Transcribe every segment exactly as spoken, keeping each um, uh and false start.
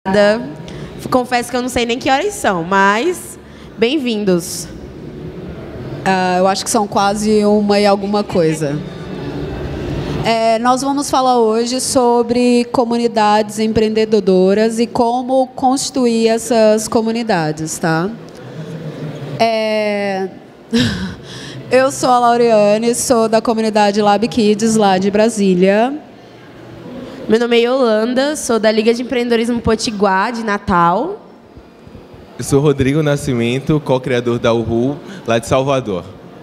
Confesso que eu não sei nem que horas são, mas bem-vindos. Uh, eu acho que são quase uma e alguma coisa. É, nós vamos falar hoje sobre comunidades empreendedoras e como construir essas comunidades, tá? É... Eu sou a Laureane, sou da comunidade Lab Kids, lá de Brasília. Meu nome é Yolanda, sou da Liga de Empreendedorismo Potiguar, de Natal. Eu sou Rodrigo Nascimento, co-criador da Uhu, lá de Salvador.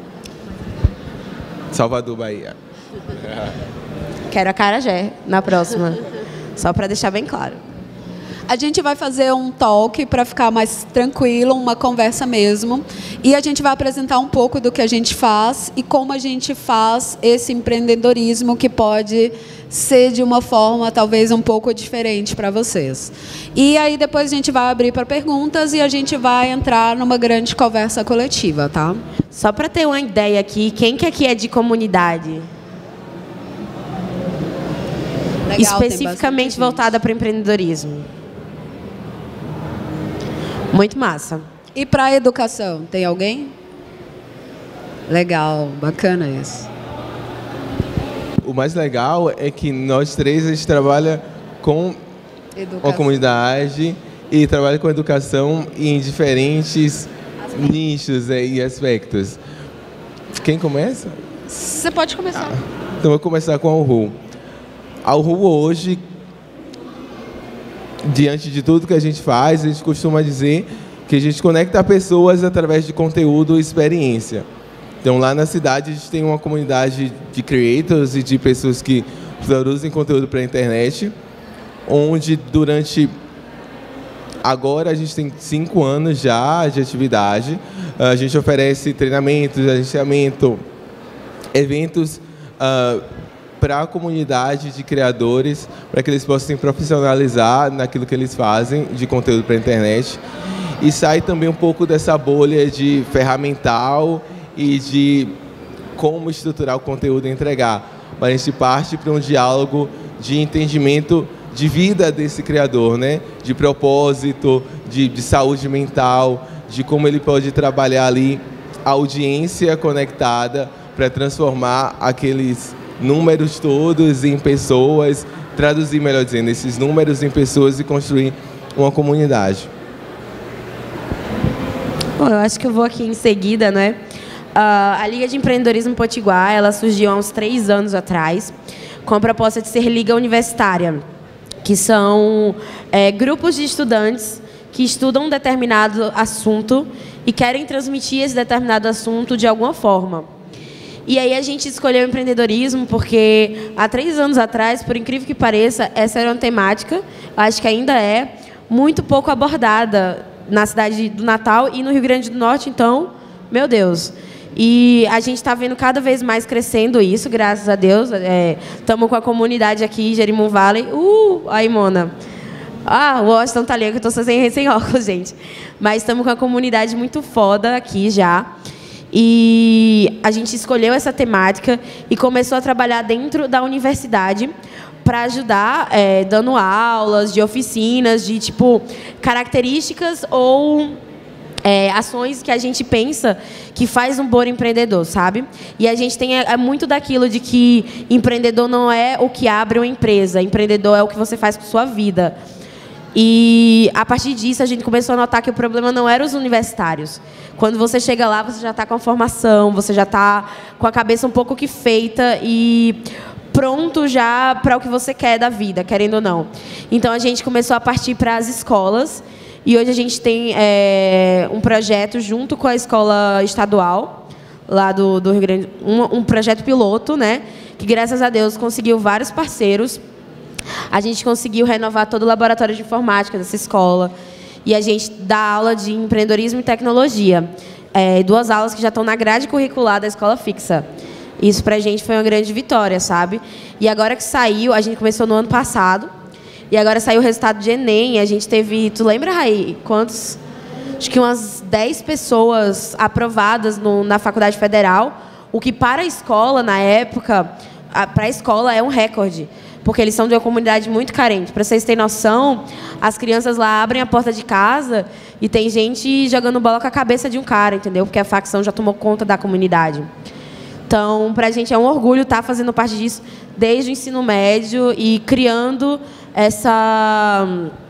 Salvador, Bahia. Quero acarajé na próxima, só para deixar bem claro. A gente vai fazer um talk para ficar mais tranquilo, uma conversa mesmo. E a gente vai apresentar um pouco do que a gente faz e como a gente faz esse empreendedorismo que pode ser de uma forma talvez um pouco diferente para vocês. E aí depois a gente vai abrir para perguntas e a gente vai entrar numa grande conversa coletiva, tá? Só para ter uma ideia aqui, quem que aqui é de comunidade? Legal, especificamente voltada para o empreendedorismo. Muito massa. E para a educação, tem alguém? Legal, bacana isso. O mais legal é que nós três a gente trabalha com educação. A comunidade e trabalha com educação em diferentes aspectos. nichos é, e aspectos. Quem começa? Você pode começar. Ah, então eu vou começar com a Uhu. A Uhu hoje, diante de tudo que a gente faz, a gente costuma dizer que a gente conecta pessoas através de conteúdo e experiência. Então, lá na cidade, a gente tem uma comunidade de creators e de pessoas que produzem conteúdo para a internet, onde, durante... Agora, a gente tem cinco anos já de atividade. A gente oferece treinamentos, agenciamento, eventos uh, para a comunidade de criadores, para que eles possam se profissionalizar naquilo que eles fazem de conteúdo para a internet. E sai também um pouco dessa bolha de ferramental e de como estruturar o conteúdo e entregar. Mas a gente parte para um diálogo de entendimento de vida desse criador, né? De propósito, de, de saúde mental, de como ele pode trabalhar ali a audiência conectada para transformar aqueles números todos em pessoas, traduzir, melhor dizendo, esses números em pessoas e construir uma comunidade. Bom, eu acho que eu vou aqui em seguida, né? Uh, a Liga de Empreendedorismo Potiguar, ela surgiu há uns três anos atrás, com a proposta de ser liga universitária, que são é, grupos de estudantes que estudam um determinado assunto e querem transmitir esse determinado assunto de alguma forma. E aí a gente escolheu o empreendedorismo porque há três anos atrás, por incrível que pareça, essa era uma temática, acho que ainda é, muito pouco abordada na cidade do Natal e no Rio Grande do Norte, então, meu Deus. E a gente está vendo cada vez mais crescendo isso, graças a Deus. Estamos é, com a comunidade aqui, Jerimum Valley. Uh, aí, Mona. Ah, o Washington tá ali, que eu estou sem, sem óculos, gente. Mas estamos com a comunidade muito foda aqui já. E a gente escolheu essa temática e começou a trabalhar dentro da universidade para ajudar, é, dando aulas de oficinas, de tipo características ou é, ações que a gente pensa que faz um bom empreendedor, sabe? E a gente tem é, muito daquilo de que empreendedor não é o que abre uma empresa, empreendedor é o que você faz com sua vida. E, a partir disso, a gente começou a notar que o problema não era os universitários. Quando você chega lá, você já está com a formação, você já está com a cabeça um pouco que feita e pronto já para o que você quer da vida, querendo ou não. Então, a gente começou a partir para as escolas. E hoje a gente tem é, um projeto junto com a escola estadual, lá do, do Rio Grande, um, um projeto piloto, né, que, graças a Deus, conseguiu vários parceiros. A gente conseguiu renovar todo o laboratório de informática dessa escola. E a gente dá aula de empreendedorismo e tecnologia. É, duas aulas que já estão na grade curricular da escola fixa. Isso, pra gente, foi uma grande vitória, sabe? E agora que saiu, a gente começou no ano passado. E agora saiu o resultado de Enem. A gente teve... Tu lembra, Raí? Quantos? Acho que umas dez pessoas aprovadas no, na Faculdade Federal. O que, para a escola, na época... Para a escola, é um recorde. Porque eles são de uma comunidade muito carente. Para vocês terem noção, as crianças lá abrem a porta de casa e tem gente jogando bola com a cabeça de um cara, entendeu? Porque a facção já tomou conta da comunidade. Então, para a gente é um orgulho estar fazendo parte disso desde o ensino médio e criando essa,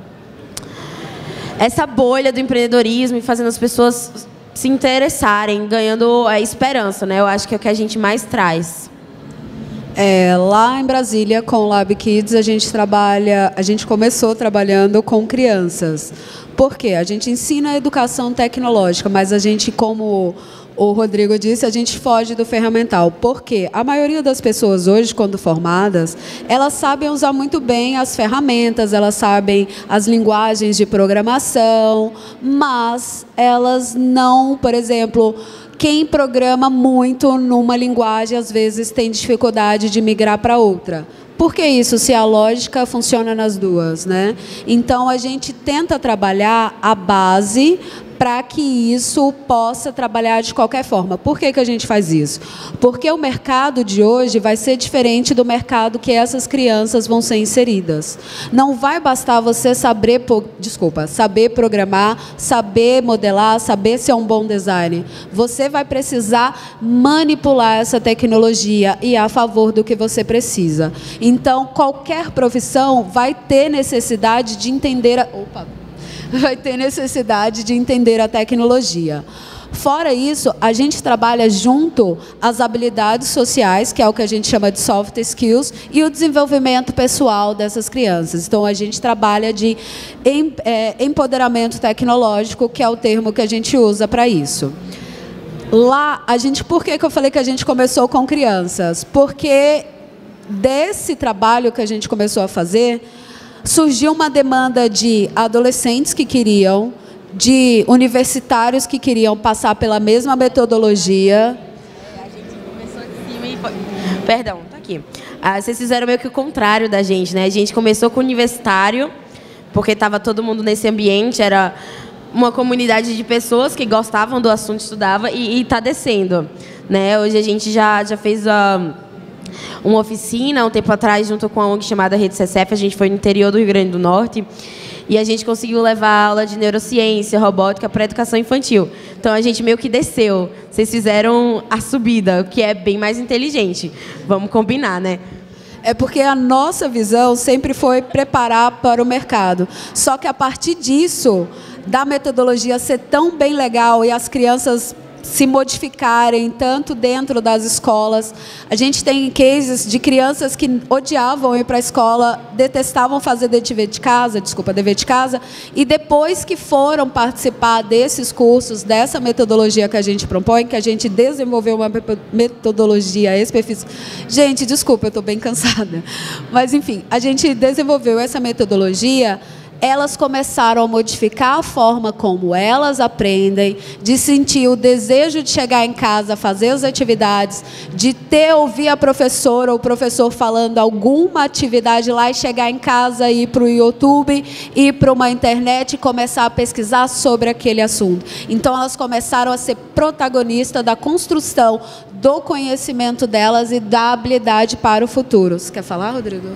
essa bolha do empreendedorismo e fazendo as pessoas se interessarem, ganhando a esperança, né? Eu acho que é o que a gente mais traz. É, lá em Brasília, com o Lab Kids, a gente trabalha, a gente começou trabalhando com crianças. Por quê? A gente ensina a educação tecnológica, mas a gente, como o Rodrigo disse, a gente foge do ferramental. Por quê? A maioria das pessoas hoje, quando formadas, elas sabem usar muito bem as ferramentas, elas sabem as linguagens de programação, mas elas não, por exemplo, quem programa muito numa linguagem, às vezes, tem dificuldade de migrar para outra. Por que isso, se a lógica funciona nas duas, né? Então, a gente tenta trabalhar a base para que isso possa trabalhar de qualquer forma. Por que que a gente faz isso? Porque o mercado de hoje vai ser diferente do mercado que essas crianças vão ser inseridas. Não vai bastar você saber, desculpa, saber programar, saber modelar, saber ser um bom designer. Você vai precisar manipular essa tecnologia e a favor do que você precisa. Então, qualquer profissão vai ter necessidade de entender... A... Opa! vai ter necessidade de entender a tecnologia. Fora isso, a gente trabalha junto as habilidades sociais, que é o que a gente chama de soft skills, e o desenvolvimento pessoal dessas crianças. Então, a gente trabalha de empoderamento tecnológico, que é o termo que a gente usa para isso. Lá, a gente, por que que eu falei que a gente começou com crianças? Porque desse trabalho que a gente começou a fazer, surgiu uma demanda de adolescentes que queriam, de universitários que queriam passar pela mesma metodologia. A gente começou de cima e foi... Perdão, tá aqui. Ah, vocês fizeram meio que o contrário da gente, né? A gente começou com universitário, porque estava todo mundo nesse ambiente, era uma comunidade de pessoas que gostavam do assunto, estudavam, e está descendo, né? Hoje a gente já, já fez a... uma oficina, um tempo atrás, junto com a ONG chamada Rede C S F, a gente foi no interior do Rio Grande do Norte, e a gente conseguiu levar aula de neurociência, robótica para a educação infantil. Então, a gente meio que desceu. Vocês fizeram a subida, o que é bem mais inteligente. Vamos combinar, né? É porque a nossa visão sempre foi preparar para o mercado. Só que, a partir disso, da metodologia ser tão bem legal e as crianças se modificarem, tanto dentro das escolas. A gente tem cases de crianças que odiavam ir para a escola, detestavam fazer dever de casa, desculpa, dever de casa, e depois que foram participar desses cursos, dessa metodologia que a gente propõe, que a gente desenvolveu uma metodologia específica. Gente, desculpa, eu estou bem cansada. Mas, enfim, a gente desenvolveu essa metodologia. Elas começaram a modificar a forma como elas aprendem, de sentir o desejo de chegar em casa, fazer as atividades, de ter, ouvir a professora ou o professor falando alguma atividade lá e chegar em casa e ir para o YouTube, ir para uma internet e começar a pesquisar sobre aquele assunto. Então, elas começaram a ser protagonistas da construção do conhecimento delas e da habilidade para o futuro. Você quer falar, Rodrigo?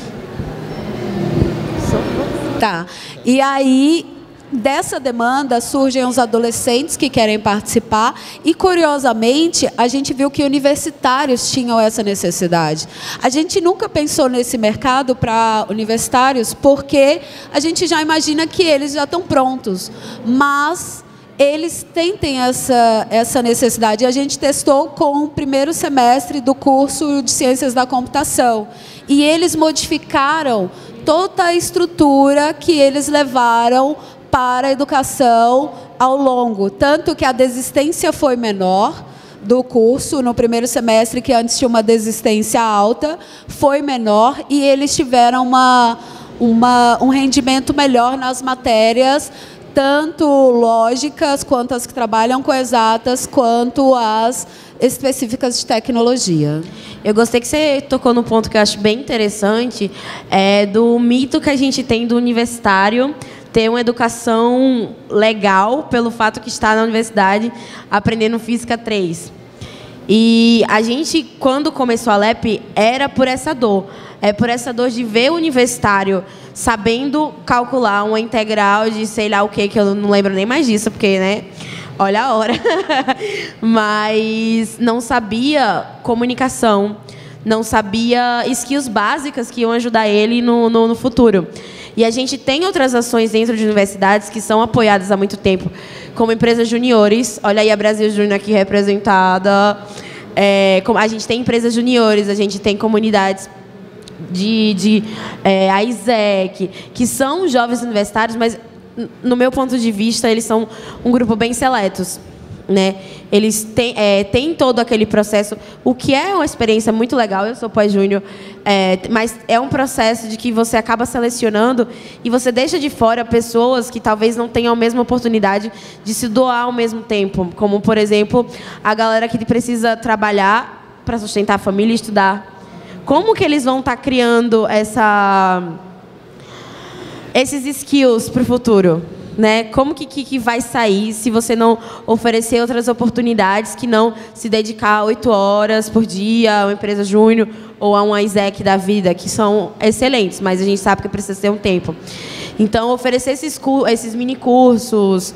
Tá. E aí, dessa demanda, surgem os adolescentes que querem participar e, curiosamente, a gente viu que universitários tinham essa necessidade. A gente nunca pensou nesse mercado para universitários porque a gente já imagina que eles já estão prontos, mas eles tentem essa, essa necessidade. A gente testou com o primeiro semestre do curso de Ciências da Computação e eles modificaram toda a estrutura que eles levaram para a educação ao longo. Tanto que a desistência foi menor do curso no primeiro semestre, que antes tinha uma desistência alta, foi menor e eles tiveram uma, uma, um rendimento melhor nas matérias, tanto lógicas, quanto as que trabalham com exatas, quanto as específicas de tecnologia. Eu gostei que você tocou no ponto que eu acho bem interessante, é, do mito que a gente tem do universitário ter uma educação legal pelo fato que está na universidade aprendendo Física três. E a gente, quando começou a L E P, era por essa dor. É por essa dor de ver o universitário sabendo calcular uma integral de sei lá o que, que eu não lembro nem mais disso, porque, né, olha a hora. Mas não sabia comunicação, não sabia skills básicas que iam ajudar ele no, no, no futuro. E a gente tem outras ações dentro de universidades que são apoiadas há muito tempo, como empresas juniores. Olha aí a Brasil Júnior aqui representada. É, a gente tem empresas juniores, a gente tem comunidades de, de é, a I S E C, que são jovens universitários, mas, no meu ponto de vista, eles são um grupo bem seletos, né? Eles têm, é, têm todo aquele processo, o que é uma experiência muito legal. Eu sou pós-júnior, é, mas é um processo de que você acaba selecionando e você deixa de fora pessoas que talvez não tenham a mesma oportunidade de se doar ao mesmo tempo, como, por exemplo, a galera que precisa trabalhar para sustentar a família e estudar. Como que eles vão estar criando essa, esses skills para o futuro? Né? Como que, que, que vai sair se você não oferecer outras oportunidades que não se dedicar oito horas por dia a uma empresa júnior ou a uma I S E C da vida, que são excelentes, mas a gente sabe que precisa ter um tempo. Então, oferecer esses, esses mini cursos,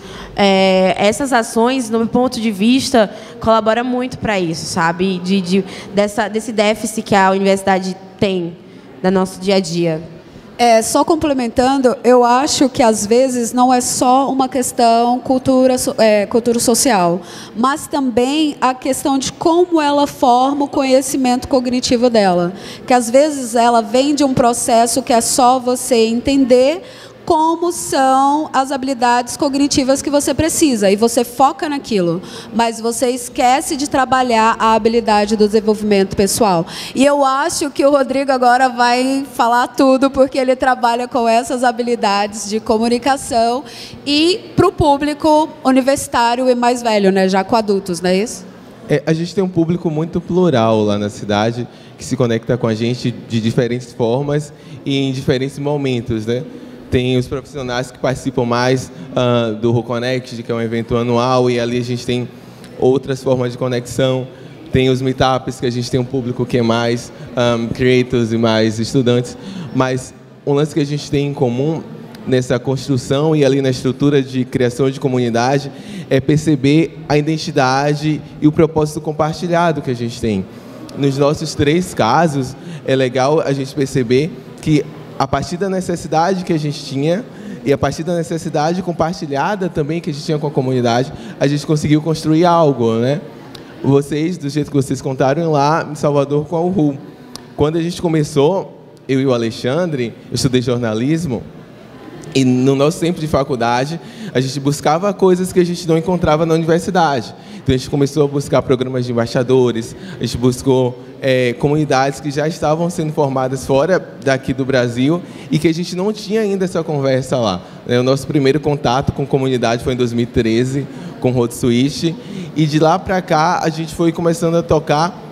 é, essas ações, no meu ponto de vista, colabora muito para isso, sabe? De, de, dessa, desse déficit que a universidade tem no nosso dia a dia. É, só complementando, eu acho que às vezes não é só uma questão cultura, é, cultura social, mas também a questão de como ela forma o conhecimento cognitivo dela. Que às vezes ela vem de um processo que é só você entender como são as habilidades cognitivas que você precisa, e você foca naquilo, mas você esquece de trabalhar a habilidade do desenvolvimento pessoal. E eu acho que o Rodrigo agora vai falar tudo, porque ele trabalha com essas habilidades de comunicação e para o público universitário e mais velho, né, já com adultos, não é isso? É, a gente tem um público muito plural lá na cidade, que se conecta com a gente de diferentes formas e em diferentes momentos, né? Tem os profissionais que participam mais uh, do RuConnect, que é um evento anual, e ali a gente tem outras formas de conexão. Tem os meetups, que a gente tem um público que é mais um, creators e mais estudantes. Mas um lance que a gente tem em comum nessa construção e ali na estrutura de criação de comunidade é perceber a identidade e o propósito compartilhado que a gente tem. Nos nossos três casos, é legal a gente perceber que a partir da necessidade que a gente tinha e a partir da necessidade compartilhada também que a gente tinha com a comunidade, a gente conseguiu construir algo, né? Vocês, do jeito que vocês contaram lá em Salvador com a U R U. Quando a gente começou, eu e o Alexandre, eu estudei jornalismo, e no nosso tempo de faculdade, a gente buscava coisas que a gente não encontrava na universidade. Então, a gente começou a buscar programas de embaixadores, a gente buscou é, comunidades que já estavam sendo formadas fora daqui do Brasil e que a gente não tinha ainda essa conversa lá. O nosso primeiro contato com comunidade foi em dois mil e treze, com o Road Switch, e de lá para cá, a gente foi começando a tocar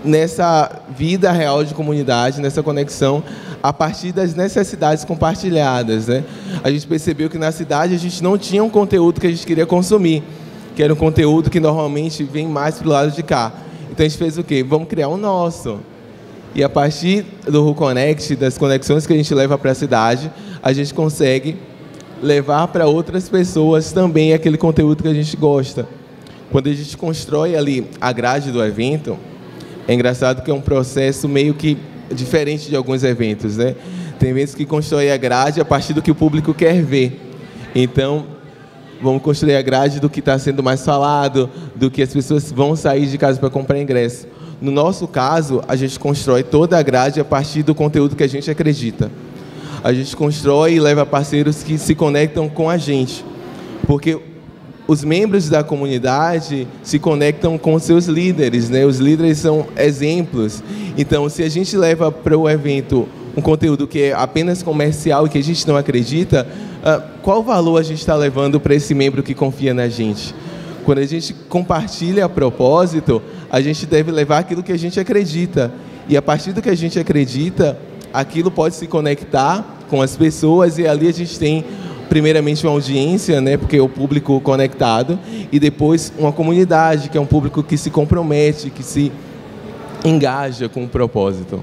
nessa vida real de comunidade, nessa conexão, a partir das necessidades compartilhadas, né? A gente percebeu que na cidade a gente não tinha um conteúdo que a gente queria consumir, que era um conteúdo que normalmente vem mais para o lado de cá. Então a gente fez o quê? Vamos criar o nosso. E a partir do RuConnect, das conexões que a gente leva para a cidade, a gente consegue levar para outras pessoas também aquele conteúdo que a gente gosta. Quando a gente constrói ali a grade do evento, é engraçado que é um processo meio que diferente de alguns eventos, né? Tem eventos que constroem a grade a partir do que o público quer ver. Então, vamos construir a grade do que está sendo mais falado, do que as pessoas vão sair de casa para comprar ingresso. No nosso caso, a gente constrói toda a grade a partir do conteúdo que a gente acredita. A gente constrói e leva parceiros que se conectam com a gente. Porque os membros da comunidade se conectam com seus líderes, né? Os líderes são exemplos. Então, se a gente leva para o evento um conteúdo que é apenas comercial e que a gente não acredita, uh, qual valor a gente está levando para esse membro que confia na gente? Quando a gente compartilha a propósito, a gente deve levar aquilo que a gente acredita. E a partir do que a gente acredita, aquilo pode se conectar com as pessoas e ali a gente tem primeiramente uma audiência, né, porque é o público conectado, e depois uma comunidade, que é um público que se compromete, que se engaja com o propósito.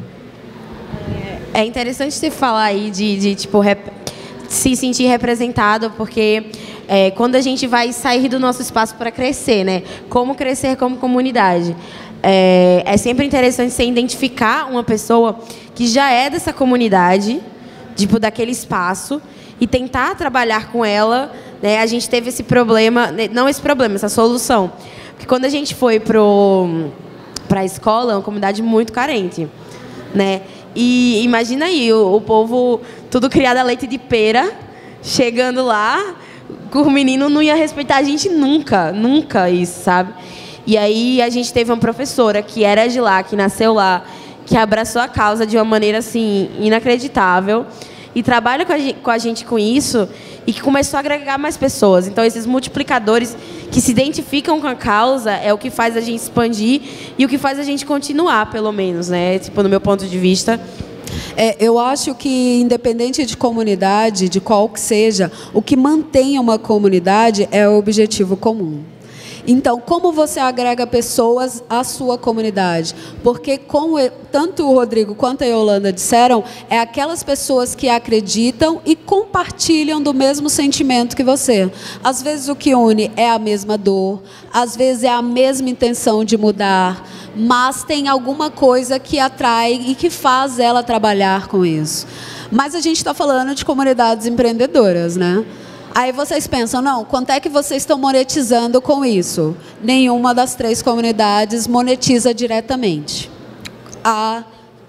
É interessante você falar aí de, de tipo, rep... se sentir representado, porque é, quando a gente vai sair do nosso espaço para crescer, né? Como crescer como comunidade. É, é sempre interessante você identificar uma pessoa que já é dessa comunidade, tipo, daquele espaço, e tentar trabalhar com ela, né? A gente teve esse problema, não esse problema, essa solução. Porque quando a gente foi para a escola, é uma comunidade muito carente, né? E imagina aí, o, o povo, tudo criado a leite de pera, chegando lá, o menino não ia respeitar a gente nunca, nunca isso, sabe? E aí a gente teve uma professora que era de lá, que nasceu lá, que abraçou a causa de uma maneira, assim, inacreditável, e trabalha com a gente, com a gente com isso, e que começou a agregar mais pessoas. Então, esses multiplicadores que se identificam com a causa é o que faz a gente expandir e o que faz a gente continuar, pelo menos, né? Tipo, no meu ponto de vista. É, eu acho que, independente de comunidade, de qual que seja, o que mantém uma comunidade é o objetivo comum. Então, como você agrega pessoas à sua comunidade? Porque, como tanto o Rodrigo quanto a Yolanda disseram, é aquelas pessoas que acreditam e compartilham do mesmo sentimento que você. Às vezes o que une é a mesma dor, às vezes é a mesma intenção de mudar, mas tem alguma coisa que atrai e que faz ela trabalhar com isso. Mas a gente está falando de comunidades empreendedoras, né? Aí vocês pensam, não, quanto é que vocês estão monetizando com isso? Nenhuma das três comunidades monetiza diretamente. Ah,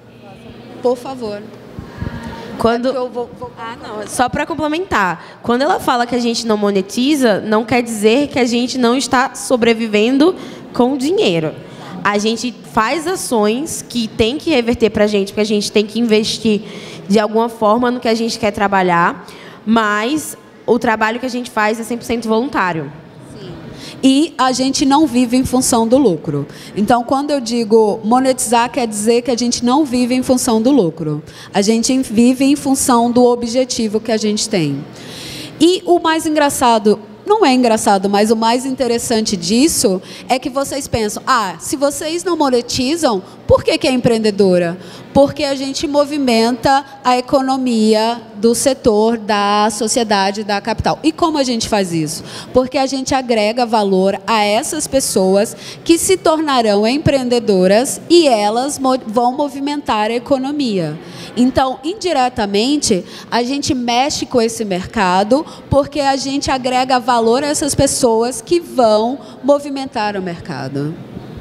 por favor. Quando... É eu vou, vou... Ah, não, só para complementar. Quando ela fala que a gente não monetiza, não quer dizer que a gente não está sobrevivendo com dinheiro. A gente faz ações que tem que reverter para a gente, porque a gente tem que investir de alguma forma no que a gente quer trabalhar, mas o trabalho que a gente faz é cem por cento voluntário. Sim. E a gente não vive em função do lucro. Então, quando eu digo monetizar, quer dizer que a gente não vive em função do lucro. A gente vive em função do objetivo que a gente tem. E o mais engraçado, não é engraçado, mas o mais interessante disso é que vocês pensam, ah, se vocês não monetizam, por que que é empreendedora? Porque a gente movimenta a economia do setor, da sociedade, da capital. E como a gente faz isso? Porque a gente agrega valor a essas pessoas que se tornarão empreendedoras e elas vão movimentar a economia. Então, indiretamente, a gente mexe com esse mercado porque a gente agrega valor a essas pessoas que vão movimentar o mercado.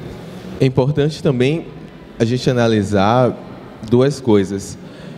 É importante também a gente analisar duas coisas.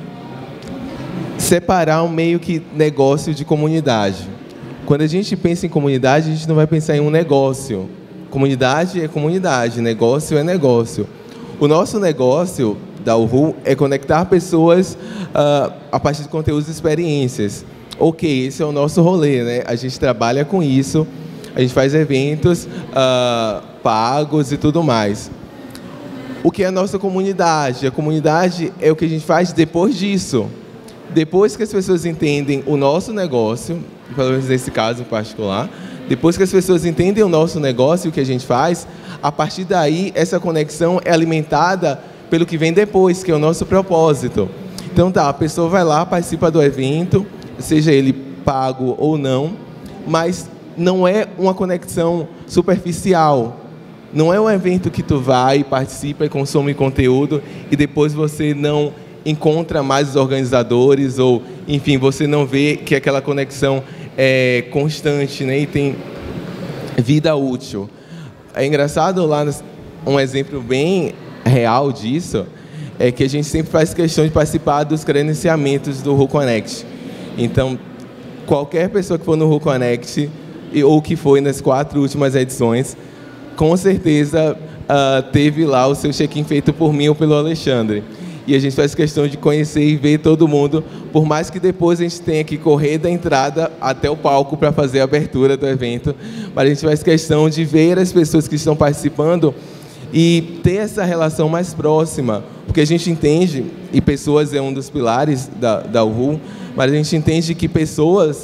Separar um meio que negócio de comunidade. Quando a gente pensa em comunidade, a gente não vai pensar em um negócio. Comunidade é comunidade, negócio é negócio. O nosso negócio da Uhu é conectar pessoas uh, a partir de conteúdos e experiências. Ok, esse é o nosso rolê, né? A gente trabalha com isso, a gente faz eventos uh, pagos e tudo mais. O que é a nossa comunidade? A comunidade é o que a gente faz depois disso. Depois que as pessoas entendem o nosso negócio, pelo menos nesse caso em particular, depois que as pessoas entendem o nosso negócio e o que a gente faz, a partir daí, essa conexão é alimentada pelo que vem depois, que é o nosso propósito. Então tá, a pessoa vai lá, participa do evento, seja ele pago ou não, mas não é uma conexão superficial. Não é um evento que tu vai, participa e consome conteúdo e depois você não encontra mais os organizadores ou, enfim, você não vê que aquela conexão é constante, né, e tem vida útil. É engraçado lá, um exemplo bem real disso é que a gente sempre faz questão de participar dos credenciamentos do WhoConnect. Então, qualquer pessoa que for no WhoConnect ou que foi nas quatro últimas edições, com certeza uh, teve lá o seu check-in feito por mim ou pelo Alexandre. E a gente faz questão de conhecer e ver todo mundo, por mais que depois a gente tenha que correr da entrada até o palco para fazer a abertura do evento, mas a gente faz questão de ver as pessoas que estão participando e ter essa relação mais próxima, porque a gente entende, e pessoas é um dos pilares da, da Uhu, mas a gente entende que pessoas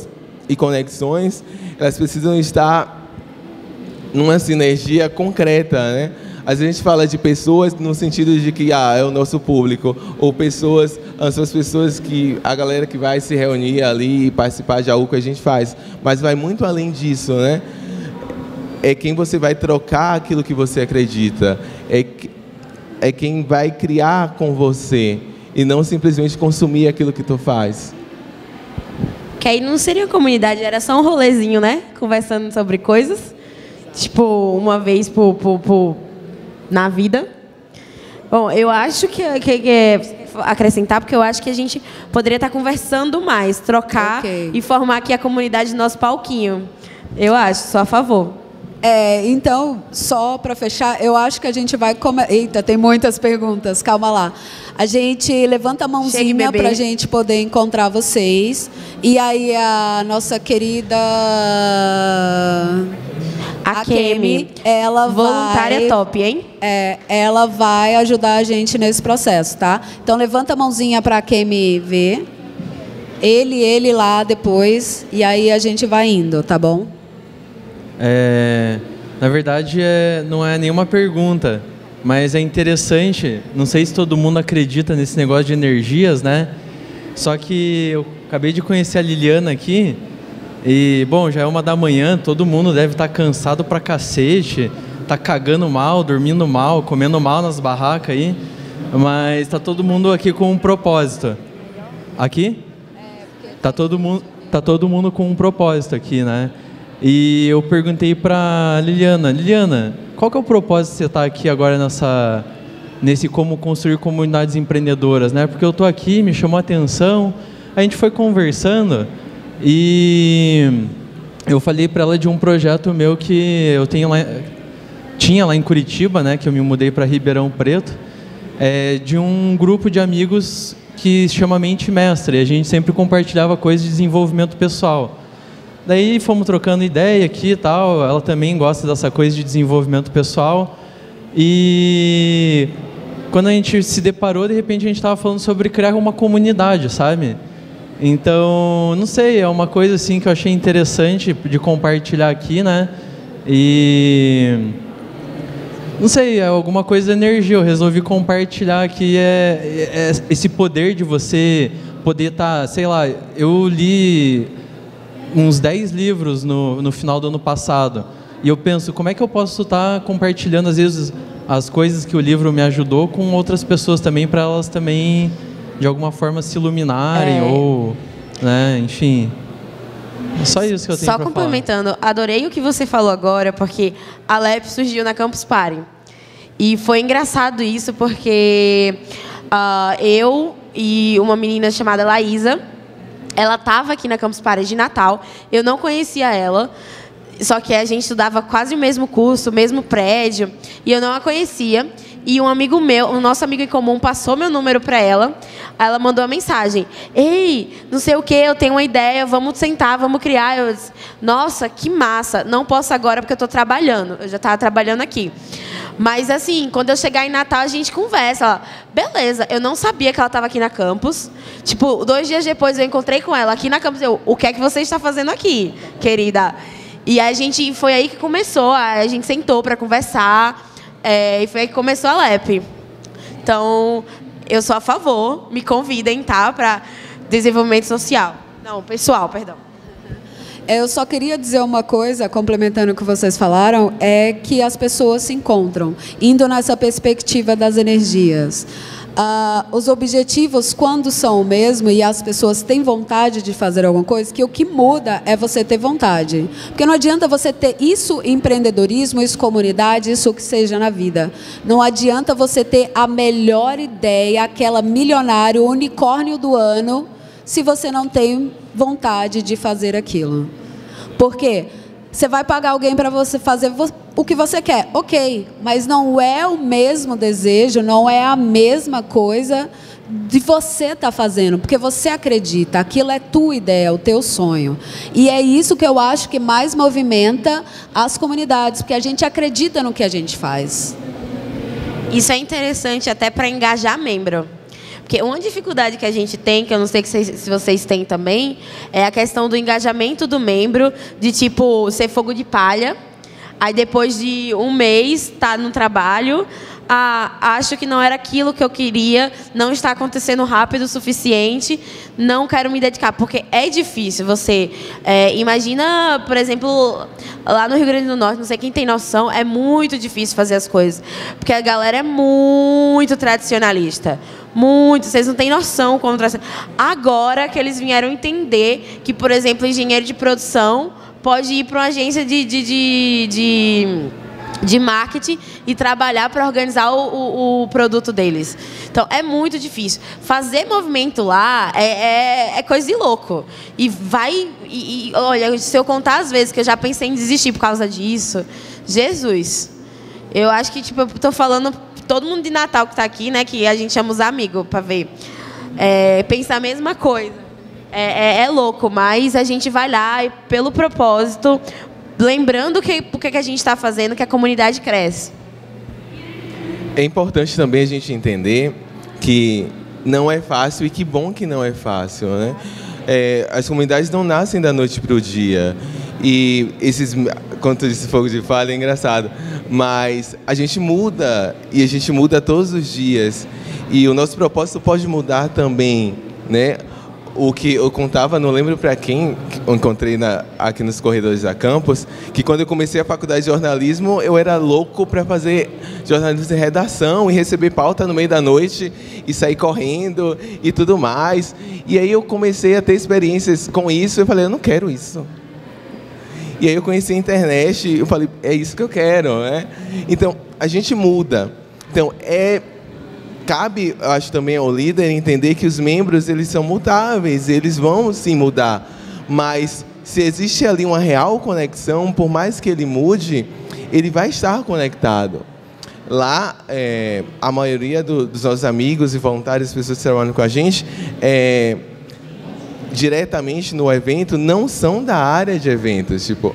e conexões, elas precisam estar numa sinergia concreta, né? Às vezes a gente fala de pessoas no sentido de que ah, é o nosso público, ou pessoas, são as pessoas que, a galera que vai se reunir ali e participar de algo que a gente faz, mas vai muito além disso, né? É quem você vai trocar aquilo que você acredita, é, é quem vai criar com você, e não simplesmente consumir aquilo que tu faz. Que aí não seria comunidade, era só um rolezinho, né? Conversando sobre coisas. Tipo, uma vez por, por, por, na vida. Bom, eu acho que, que, que acrescentar, porque eu acho que a gente poderia estar conversando mais, trocar okay. e formar aqui a comunidade do nosso palquinho. Eu acho, sou a favor. É, então, só para fechar, eu acho que a gente vai... Come... Eita, tem muitas perguntas, calma lá. A gente levanta a mãozinha para a gente poder encontrar vocês. E aí a nossa querida... A, a Kemi, ela voluntária vai, top, hein? É, ela vai ajudar a gente nesse processo, tá? Então, levanta a mãozinha para a Kemi ver. Ele, ele lá depois. E aí a gente vai indo, tá bom? É, na verdade, é, não é nenhuma pergunta, mas é interessante. Não sei se todo mundo acredita nesse negócio de energias, né? Só que eu acabei de conhecer a Liliana aqui e, bom, já é uma da manhã, todo mundo deve estar cansado pra cacete, tá cagando mal, dormindo mal, comendo mal nas barracas aí, mas tá todo mundo aqui com um propósito. Aqui? Tá todo mundo, tá todo mundo com um propósito aqui, né? E eu perguntei para Liliana, Liliana, qual que é o propósito de você estar aqui agora nessa, nesse como construir comunidades empreendedoras, né? Porque eu tô aqui, me chamou a atenção, a gente foi conversando e eu falei para ela de um projeto meu que eu tenho lá, tinha lá em Curitiba, né? Que eu me mudei para Ribeirão Preto, é, de um grupo de amigos que se chama Mente Mestre. A gente sempre compartilhava coisas de desenvolvimento pessoal. Daí fomos trocando ideia aqui e tal, ela também gosta dessa coisa de desenvolvimento pessoal. E quando a gente se deparou, de repente a gente estava falando sobre criar uma comunidade, sabe? Então, não sei, é uma coisa assim que eu achei interessante de compartilhar aqui, né? E não sei, é alguma coisa de energia, eu resolvi compartilhar aqui é, é esse poder de você poder estar, tá, sei lá, eu li uns dez livros no, no final do ano passado. E eu penso, como é que eu posso estar compartilhando, às vezes, as coisas que o livro me ajudou com outras pessoas também, para elas também, de alguma forma, se iluminarem, é. ou, né, enfim. É só isso que eu tenho para falar. Só complementando, adorei o que você falou agora, porque a L E P surgiu na Campus Party. E foi engraçado isso, porque uh, eu e uma menina chamada Laísa, ela estava aqui na Campus Party de Natal, eu não conhecia ela, só que a gente estudava quase o mesmo curso, o mesmo prédio, e eu não a conhecia. E um amigo meu, o nosso amigo em comum, passou meu número para ela. Aí ela mandou uma mensagem: ei, não sei o que, eu tenho uma ideia, vamos sentar, vamos criar. Eu disse, nossa, que massa. Não posso agora porque eu estou trabalhando. Eu já estava trabalhando aqui. Mas, assim, quando eu chegar em Natal, a gente conversa. Ela, beleza, eu não sabia que ela estava aqui na campus. Tipo, dois dias depois eu encontrei com ela aqui na campus. Eu, o que é que você está fazendo aqui, querida? E a gente, foi aí que começou. A gente sentou para conversar. É, e foi aí que começou a L E P. Então, eu sou a favor. Me convidem, tá? Para desenvolvimento social. Não, pessoal, perdão. Eu só queria dizer uma coisa, complementando o que vocês falaram, é que as pessoas se encontram, indo nessa perspectiva das energias. Ah, os objetivos, quando são o mesmo e as pessoas têm vontade de fazer alguma coisa, que o que muda é você ter vontade. Porque não adianta você ter isso empreendedorismo, isso comunidade, isso o que seja na vida. Não adianta você ter a melhor ideia, aquela milionário, unicórnio do ano, se você não tem vontade de fazer aquilo. Por quê? Você vai pagar alguém para você fazer o que você quer, ok, mas não é o mesmo desejo, não é a mesma coisa de você estar fazendo, porque você acredita, aquilo é tua ideia, o teu sonho. E é isso que eu acho que mais movimenta as comunidades, porque a gente acredita no que a gente faz. Isso é interessante até para engajar membro. Porque uma dificuldade que a gente tem, que eu não sei que vocês, se vocês têm também, é a questão do engajamento do membro, de tipo, ser fogo de palha. Aí depois de um mês, tá no trabalho, ah, acho que não era aquilo que eu queria, não está acontecendo rápido o suficiente, não quero me dedicar. Porque é difícil você... É, imagina, por exemplo, lá no Rio Grande do Norte, não sei quem tem noção, é muito difícil fazer as coisas. Porque a galera é muito tradicionalista. Muito. Vocês não têm noção como tradicionalista. Agora que eles vieram entender que, por exemplo, engenheiro de produção pode ir para uma agência de, de, de, de, de marketing e trabalhar para organizar o, o, o produto deles. Então, é muito difícil. Fazer movimento lá é, é, é coisa de louco. E vai... E, e, olha, se eu contar as vezes que eu já pensei em desistir por causa disso, Jesus, eu acho que, tipo, eu tô falando... Todo mundo de Natal que está aqui, né, que a gente chama os amigos para ver, é, pensa a mesma coisa. É, é, é louco, mas a gente vai lá e, pelo propósito, lembrando que por que a gente está fazendo, que a comunidade cresce. É importante também a gente entender que não é fácil, e que bom que não é fácil, né? É, as comunidades não nascem da noite para o dia. E esses, quando tu disse fogo de palha, é engraçado. Mas a gente muda, e a gente muda todos os dias. E o nosso propósito pode mudar também, né? O que eu contava, não lembro para quem, eu encontrei na, aqui nos corredores da campus, que quando eu comecei a faculdade de jornalismo, eu era louco para fazer jornalismo de redação e receber pauta no meio da noite e sair correndo e tudo mais. E aí eu comecei a ter experiências com isso, eu falei, eu não quero isso. E aí eu conheci a internet e eu falei, é isso que eu quero, né? Então, a gente muda. Então, é... Cabe, eu acho, também ao líder entender que os membros, eles são mutáveis, eles vão sim mudar, mas se existe ali uma real conexão, por mais que ele mude, ele vai estar conectado. Lá, é, a maioria do, dos nossos amigos e voluntários, pessoas que trabalham com a gente, é, diretamente no evento, não são da área de eventos, tipo,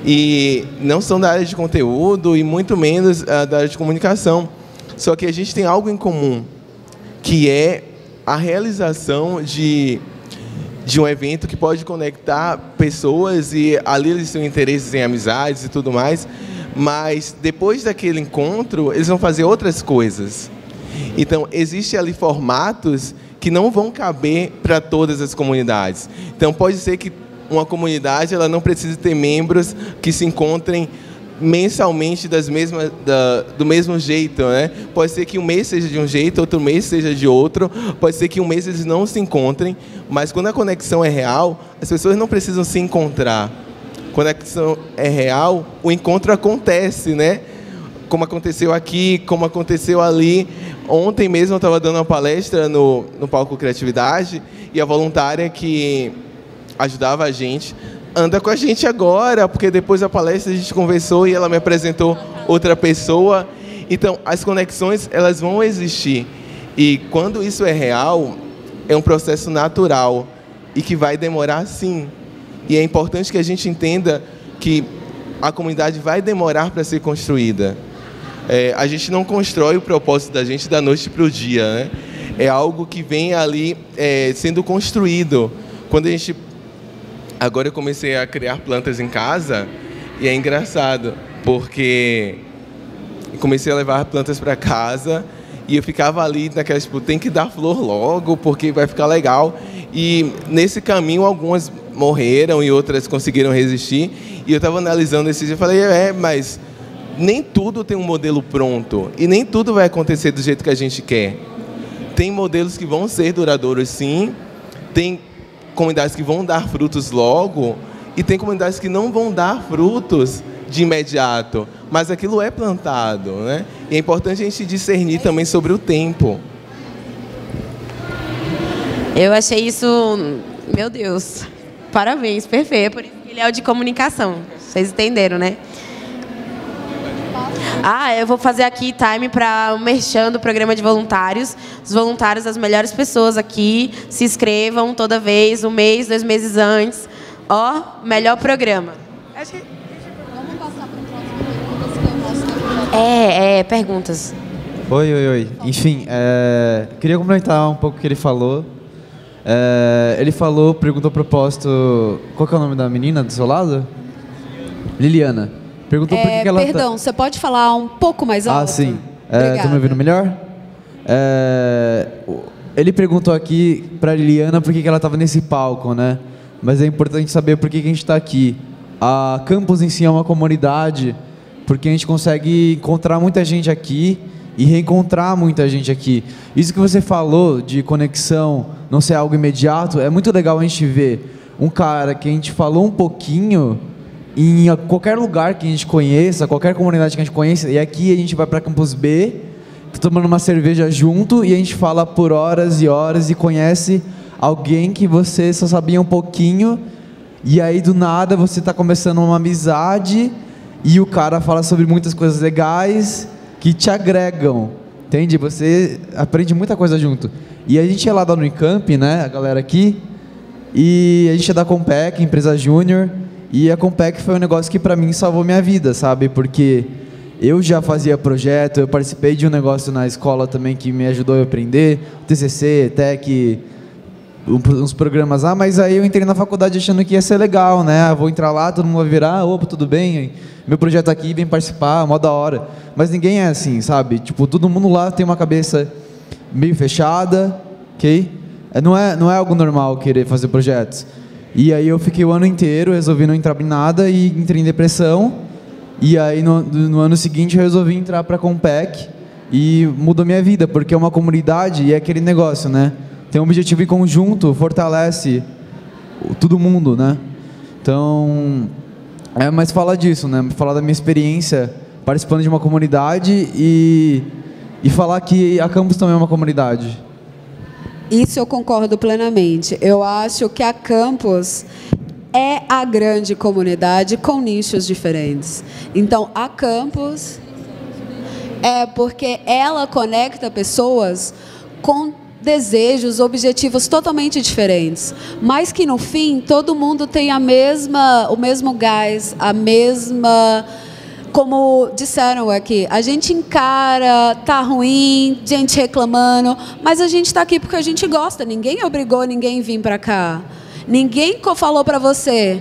e não são da área de conteúdo e muito menos uh, da área de comunicação. Só que a gente tem algo em comum, que é a realização de, de um evento que pode conectar pessoas e ali eles têm interesses em amizades e tudo mais, mas depois daquele encontro, eles vão fazer outras coisas. Então, existem ali formatos que não vão caber para todas as comunidades. Então, pode ser que uma comunidade ela não precise ter membros que se encontrem mensalmente das mesmas, da, do mesmo jeito, né? Pode ser que um mês seja de um jeito, outro mês seja de outro, pode ser que um mês eles não se encontrem, mas quando a conexão é real, as pessoas não precisam se encontrar. Quando a conexão é real, o encontro acontece, né? Como aconteceu aqui, como aconteceu ali. Ontem mesmo eu estava dando uma palestra no, no Palco Criatividade e a voluntária que ajudava a gente anda com a gente agora, porque depois da palestra a gente conversou e ela me apresentou outra pessoa. Então, as conexões, elas vão existir. E quando isso é real, é um processo natural e que vai demorar sim. E é importante que a gente entenda que a comunidade vai demorar para ser construída. É, a gente não constrói o propósito da gente da noite para o dia, né? É algo que vem ali é, sendo construído. Quando a gente... Agora eu comecei a criar plantas em casa e é engraçado, porque comecei a levar plantas para casa e eu ficava ali naquela, tipo, tem que dar flor logo, porque vai ficar legal. E nesse caminho algumas morreram e outras conseguiram resistir. E eu estava analisando esse dia e falei, é, mas nem tudo tem um modelo pronto e nem tudo vai acontecer do jeito que a gente quer. Tem modelos que vão ser duradouros, sim. Tem comunidades que vão dar frutos logo e tem comunidades que não vão dar frutos de imediato, mas aquilo é plantado, né? E é importante a gente discernir também sobre o tempo. Eu achei isso, meu Deus, parabéns, perfeito. Por isso que ele é o de comunicação, vocês entenderam, né? Ah, eu vou fazer aqui time para o merchan do programa de voluntários. Os voluntários, as melhores pessoas aqui, se inscrevam toda vez, um mês, dois meses antes. Ó, melhor programa. Vamos passar para o próximo. É, é, perguntas. Oi, oi, oi. Enfim, é, queria complementar um pouco o que ele falou. É, ele falou, perguntou a propósito, qual que é o nome da menina do seu lado? Liliana. Perguntou por que, É, que ela... perdão, tá... você pode falar um pouco mais alto? Ah, sim. Obrigada. Estão me ouvindo melhor? É, ele perguntou aqui pra Liliana por que, que ela estava nesse palco, né? Mas é importante saber por que, que a gente está aqui. A Campus em si é uma comunidade porque a gente consegue encontrar muita gente aqui e reencontrar muita gente aqui. Isso que você falou de conexão não ser algo imediato, é muito legal a gente ver um cara que a gente falou um pouquinho em qualquer lugar que a gente conheça, qualquer comunidade que a gente conheça, e aqui a gente vai para Campus B, tomando uma cerveja junto, e a gente fala por horas e horas e conhece alguém que você só sabia um pouquinho, e aí do nada você está começando uma amizade e o cara fala sobre muitas coisas legais que te agregam, entende? Você aprende muita coisa junto. E a gente é lá da Unicamp, né, a galera aqui, e a gente é da Compec, empresa júnior, e a Compec foi um negócio que pra mim salvou minha vida, sabe? Porque eu já fazia projeto, eu participei de um negócio na escola também que me ajudou a aprender, T C C, Tec, uns programas lá, mas aí eu entrei na faculdade achando que ia ser legal, né? Ah, vou entrar lá, todo mundo vai virar, opa, tudo bem, meu projeto aqui, vem participar, mó da hora. Mas ninguém é assim, sabe? Tipo, todo mundo lá tem uma cabeça meio fechada, ok? Não é, não é algo normal querer fazer projetos. E aí eu fiquei o ano inteiro, resolvi não entrar em nada e entrei em depressão. E aí no, no ano seguinte eu resolvi entrar para a Compec e mudou minha vida, porque é uma comunidade e é aquele negócio, né? Tem um objetivo em conjunto, fortalece todo mundo, né? Então, é mais falar disso, né? Falar da minha experiência participando de uma comunidade e, e falar que a Campus também é uma comunidade. Isso eu concordo plenamente. Eu acho que a Campus é a grande comunidade com nichos diferentes. Então, a Campus é porque ela conecta pessoas com desejos, objetivos totalmente diferentes, mas que no fim todo mundo tem a mesma, o mesmo gás, a mesma, como disseram aqui, a gente encara, tá ruim, gente reclamando, mas a gente está aqui porque a gente gosta. Ninguém obrigou ninguém a vir para cá. Ninguém falou para você.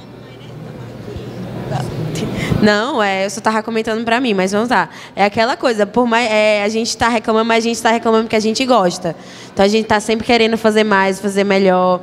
Não, é, eu só estava comentando para mim, mas vamos lá. É aquela coisa, por mais é, a gente está reclamando, mas a gente está reclamando porque a gente gosta. Então a gente está sempre querendo fazer mais, fazer melhor.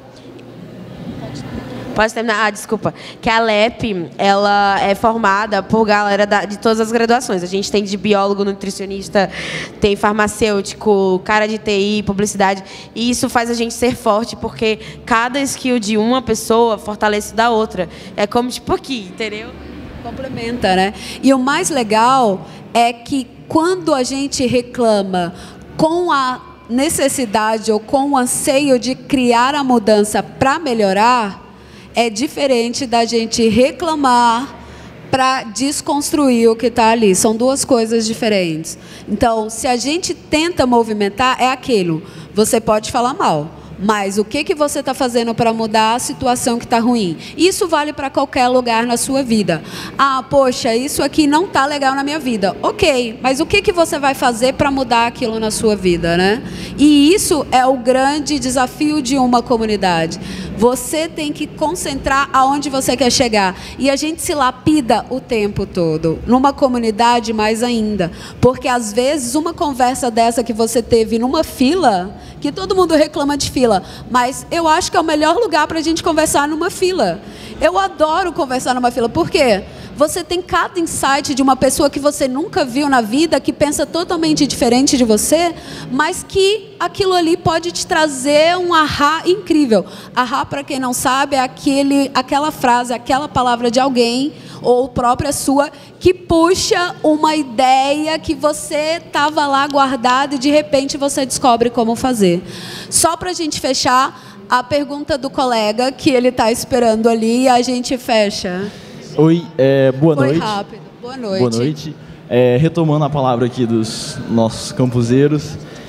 Pode terminar? Ah, desculpa. Que a L E P, ela é formada por galera da, de todas as graduações. A gente tem de biólogo, nutricionista, tem farmacêutico, cara de T I, publicidade. E isso faz a gente ser forte, porque cada skill de uma pessoa fortalece da outra. É como tipo aqui, entendeu? Complementa, né? E o mais legal é que quando a gente reclama com a necessidade ou com o anseio de criar a mudança para melhorar, é diferente da gente reclamar para desconstruir o que está ali. São duas coisas diferentes. Então, se a gente tenta movimentar, é aquilo. Você pode falar mal, mas o que, que você está fazendo para mudar a situação que está ruim? Isso vale para qualquer lugar na sua vida. Ah, poxa, isso aqui não está legal na minha vida. Ok, mas o que, que você vai fazer para mudar aquilo na sua vida, né? E isso é o grande desafio de uma comunidade. Você tem que concentrar aonde você quer chegar. E a gente se lapida o tempo todo. Numa comunidade, mais ainda. Porque, às vezes, uma conversa dessa que você teve numa fila, que todo mundo reclama de fila, mas eu acho que é o melhor lugar para a gente conversar numa fila. Eu adoro conversar numa fila. Por quê? Você tem cada insight de uma pessoa que você nunca viu na vida, que pensa totalmente diferente de você, mas que aquilo ali pode te trazer um ahá incrível. Ahá, para quem não sabe, é aquele, aquela frase, aquela palavra de alguém, ou própria sua, que puxa uma ideia que você estava lá guardada e de repente você descobre como fazer. Só para a gente fechar, a pergunta do colega, que ele está esperando ali, e a gente fecha. Oi, é, boa Foi noite. rápido. Boa noite. Boa noite. É, retomando a palavra aqui dos nossos campuseiros,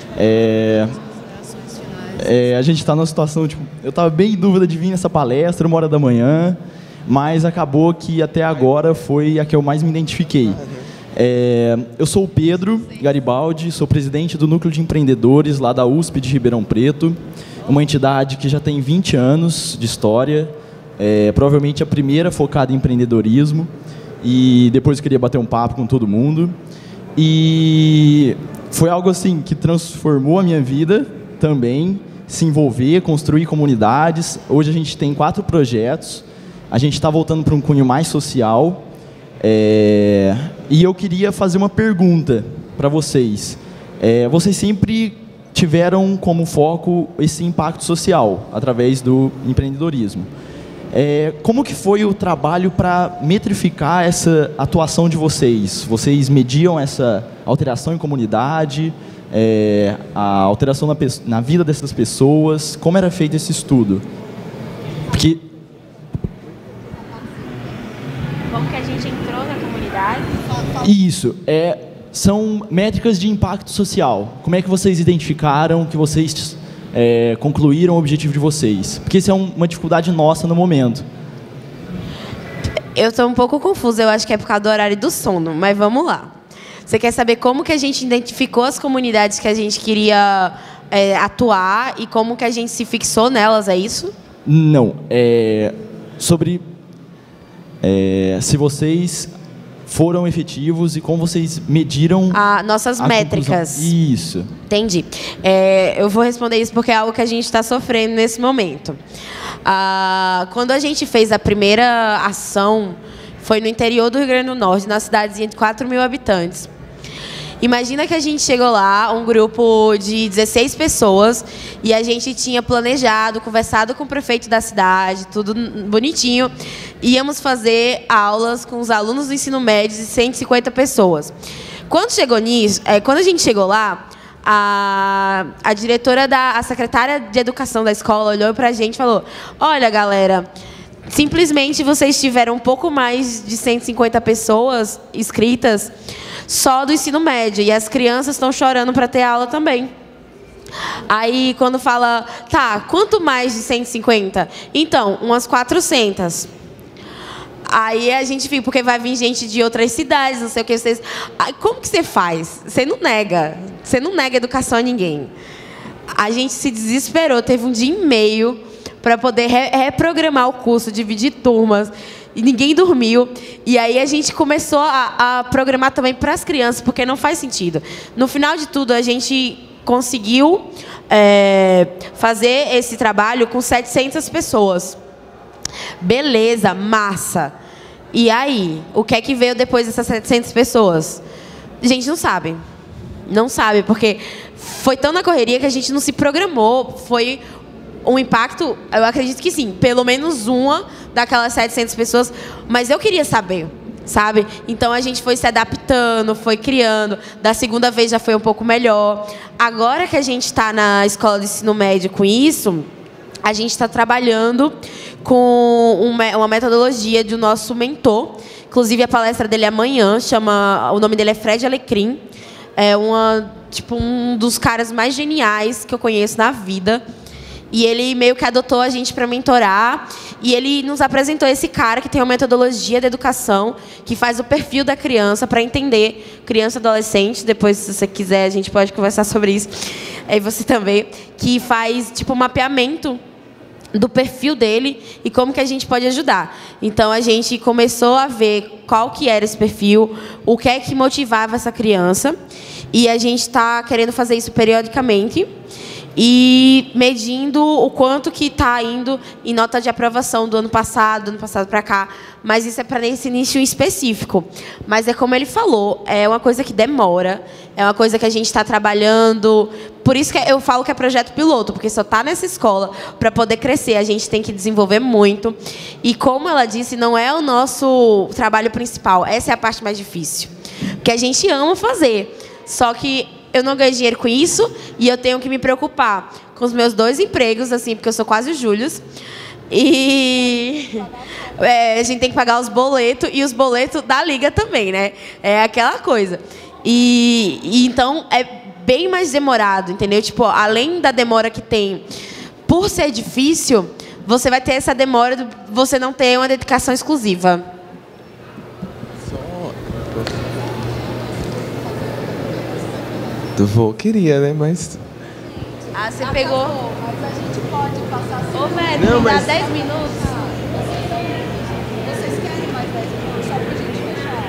é, é, a gente está numa situação, tipo, eu estava bem em dúvida de vir nessa palestra, uma hora da manhã, mas acabou que até agora foi a que eu mais me identifiquei. É, eu sou o Pedro Garibaldi, sou presidente do Núcleo de Empreendedores lá da U S P de Ribeirão Preto, uma entidade que já tem vinte anos de história, é, provavelmente a primeira focada em empreendedorismo, e depois eu queria bater um papo com todo mundo. E foi algo assim que transformou a minha vida também, se envolver, construir comunidades. Hoje a gente tem quatro projetos, a gente está voltando para um cunho mais social. É, e eu queria fazer uma pergunta para vocês. É, vocês sempre tiveram como foco esse impacto social através do empreendedorismo. É, como que foi o trabalho para metrificar essa atuação de vocês? Vocês mediam essa alteração em comunidade, é, a alteração na, na vida dessas pessoas? Como era feito esse estudo? Porque... Como que a gente entrou na comunidade? Isso, é, são métricas de impacto social. Como é que vocês identificaram, que vocês é, concluíram o objetivo de vocês? Porque isso é um, uma dificuldade nossa no momento. Eu estou um pouco confusa, eu acho que é por causa do horário do sono, mas vamos lá. Você quer saber como que a gente identificou as comunidades que a gente queria é, atuar e como que a gente se fixou nelas, é isso? Não, é sobre... É, se vocês foram efetivos e como vocês mediram... Ah, nossas a métricas. Conclusão. Isso. Entendi. É, eu vou responder isso porque é algo que a gente está sofrendo nesse momento. Ah, quando a gente fez a primeira ação, foi no interior do Rio Grande do Norte, na cidadezinha de quatro mil habitantes. Imagina que a gente chegou lá, um grupo de dezesseis pessoas, e a gente tinha planejado, conversado com o prefeito da cidade, tudo bonitinho. Íamos fazer aulas com os alunos do ensino médio de cento e cinquenta pessoas. Quando chegou nisso, é, quando a gente chegou lá, a, a diretora, da, a secretária de educação da escola olhou para a gente e falou: olha, galera, simplesmente vocês tiveram um pouco mais de cento e cinquenta pessoas inscritas só do ensino médio, e as crianças estão chorando para ter aula também. Aí, quando fala, tá, quanto mais de cento e cinquenta? Então, umas quatrocentas. Aí a gente fica, porque vai vir gente de outras cidades, não sei o que. Vocês... Aí, como que você faz? Você não nega. Você não nega educação a ninguém. A gente se desesperou, teve um dia e meio para poder re reprogramar o curso, dividir turmas, e ninguém dormiu. E aí a gente começou a, a programar também para as crianças, porque não faz sentido. No final de tudo, a gente conseguiu é, fazer esse trabalho com setecentas pessoas. Beleza, massa. E aí, o que é que veio depois dessas setecentas pessoas? A gente não sabe. Não sabe, porque foi tão na correria que a gente não se programou. Foi um impacto, eu acredito que sim, pelo menos uma daquelas setecentas pessoas, mas eu queria saber, sabe? Então a gente foi se adaptando, foi criando. Da segunda vez já foi um pouco melhor. Agora que a gente está na escola de ensino médio com isso, a gente está trabalhando com uma metodologia do nosso mentor. Inclusive, a palestra dele é amanhã, chama, o nome dele é Fred Alecrim. É uma, tipo, um dos caras mais geniais que eu conheço na vida. E ele meio que adotou a gente para mentorar. E ele nos apresentou esse cara que tem uma metodologia de educação, que faz o perfil da criança para entender criança e adolescente. Depois, se você quiser, a gente pode conversar sobre isso. Aí você também. Que faz tipo um mapeamento do perfil dele e como que a gente pode ajudar. Então, a gente começou a ver qual que era esse perfil, o que é que motivava essa criança. E a gente está querendo fazer isso periodicamente e medindo o quanto que está indo em nota de aprovação do ano passado, do ano passado para cá. Mas isso é para esse nicho específico. Mas é como ele falou, é uma coisa que demora, é uma coisa que a gente está trabalhando. Por isso que eu falo que é projeto piloto, porque só está nessa escola para poder crescer. A gente tem que desenvolver muito. E como ela disse, não é o nosso trabalho principal. Essa é a parte mais difícil. Porque a gente ama fazer. Só que eu não ganho dinheiro com isso e eu tenho que me preocupar com os meus dois empregos, assim, porque eu sou quase o Július. E é, a gente tem que pagar os boletos e os boletos da liga também, né? É aquela coisa. E, e então é bem mais demorado, entendeu? Tipo, além da demora que tem por ser difícil, você vai ter essa demora de você não ter uma dedicação exclusiva. Vou, queria, né? Mas... Ah, você pegou... Mas a gente pode passar assim. Ô, velho, Não, me dá mas- dez minutos. Vocês querem mais dez minutos só pra gente fechar?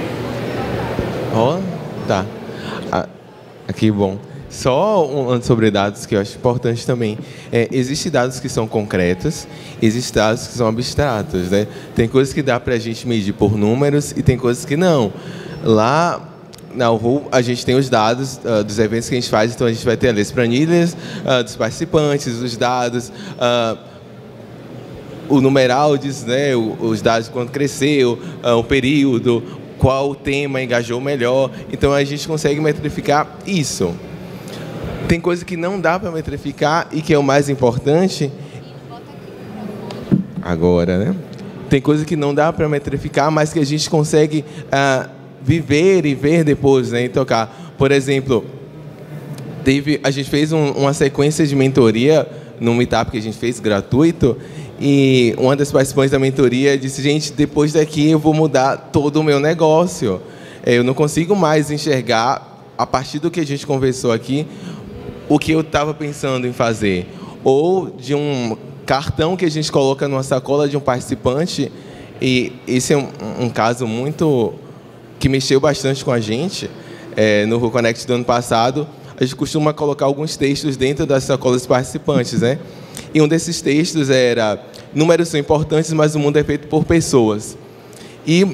Ó, tá. Ah, aqui, bom. Só um lance sobre dados que eu acho importante também. É, existem dados que são concretos, existem dados que são abstratos, né? Tem coisas que dá para a gente medir por números e tem coisas que não. Lá na U R U, a gente tem os dados uh, dos eventos que a gente faz, então a gente vai ter ali as planilhas uh, dos participantes, os dados, uh, o numeral diz, né, os dados de quanto cresceu, uh, o período, qual o tema engajou melhor. Então a gente consegue metrificar isso. Tem coisa que não dá para metrificar e que é o mais importante. Agora, né? Tem coisa que não dá para metrificar, mas que a gente consegue ah, viver e ver depois, né? E tocar. Por exemplo, teve, a gente fez um, uma sequência de mentoria num meetup que a gente fez gratuito. E uma das participantes da mentoria disse: gente, depois daqui eu vou mudar todo o meu negócio. Eu não consigo mais enxergar, a partir do que a gente conversou aqui, o que eu estava pensando em fazer. Ou de um cartão que a gente coloca numa sacola de um participante, e esse é um, um caso muito que mexeu bastante com a gente. É, no RuConnect do ano passado, a gente costuma colocar alguns textos dentro das sacolas dos participantes, né? E um desses textos era: números são importantes, mas o mundo é feito por pessoas. E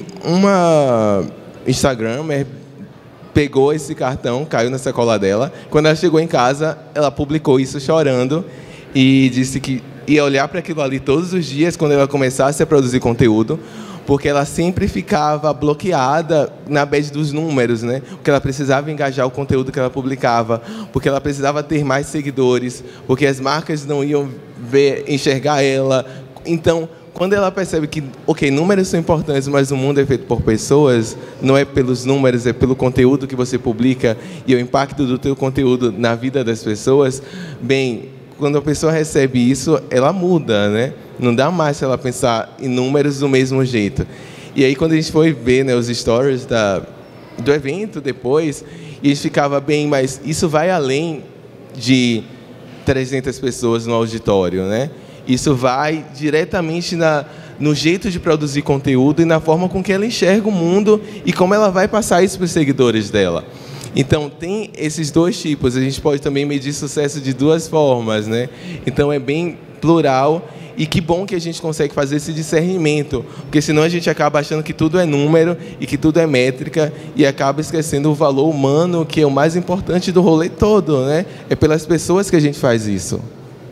uma Instagramer pegou esse cartão, caiu na sacola dela. Quando ela chegou em casa, ela publicou isso chorando e disse que ia olhar para aquilo ali todos os dias quando ela começasse a produzir conteúdo, porque ela sempre ficava bloqueada na base dos números, né? Porque ela precisava engajar o conteúdo que ela publicava, porque ela precisava ter mais seguidores, porque as marcas não iam ver, enxergar ela. Então, quando ela percebe que, ok, números são importantes, mas o mundo é feito por pessoas, não é pelos números, é pelo conteúdo que você publica e o impacto do teu conteúdo na vida das pessoas, bem, quando a pessoa recebe isso, ela muda, né? Não dá mais para ela pensar em números do mesmo jeito. E aí, quando a gente foi ver, né, os stories da, do evento depois, e a gente ficava bem, mas isso vai além de trezentas pessoas no auditório, né? Isso vai diretamente na, no jeito de produzir conteúdo e na forma com que ela enxerga o mundo e como ela vai passar isso para os seguidores dela. Então, tem esses dois tipos. A gente pode também medir sucesso de duas formas, né? Então, é bem plural e que bom que a gente consegue fazer esse discernimento, porque senão a gente acaba achando que tudo é número e que tudo é métrica e acaba esquecendo o valor humano, que é o mais importante do rolê todo, né? É pelas pessoas que a gente faz isso.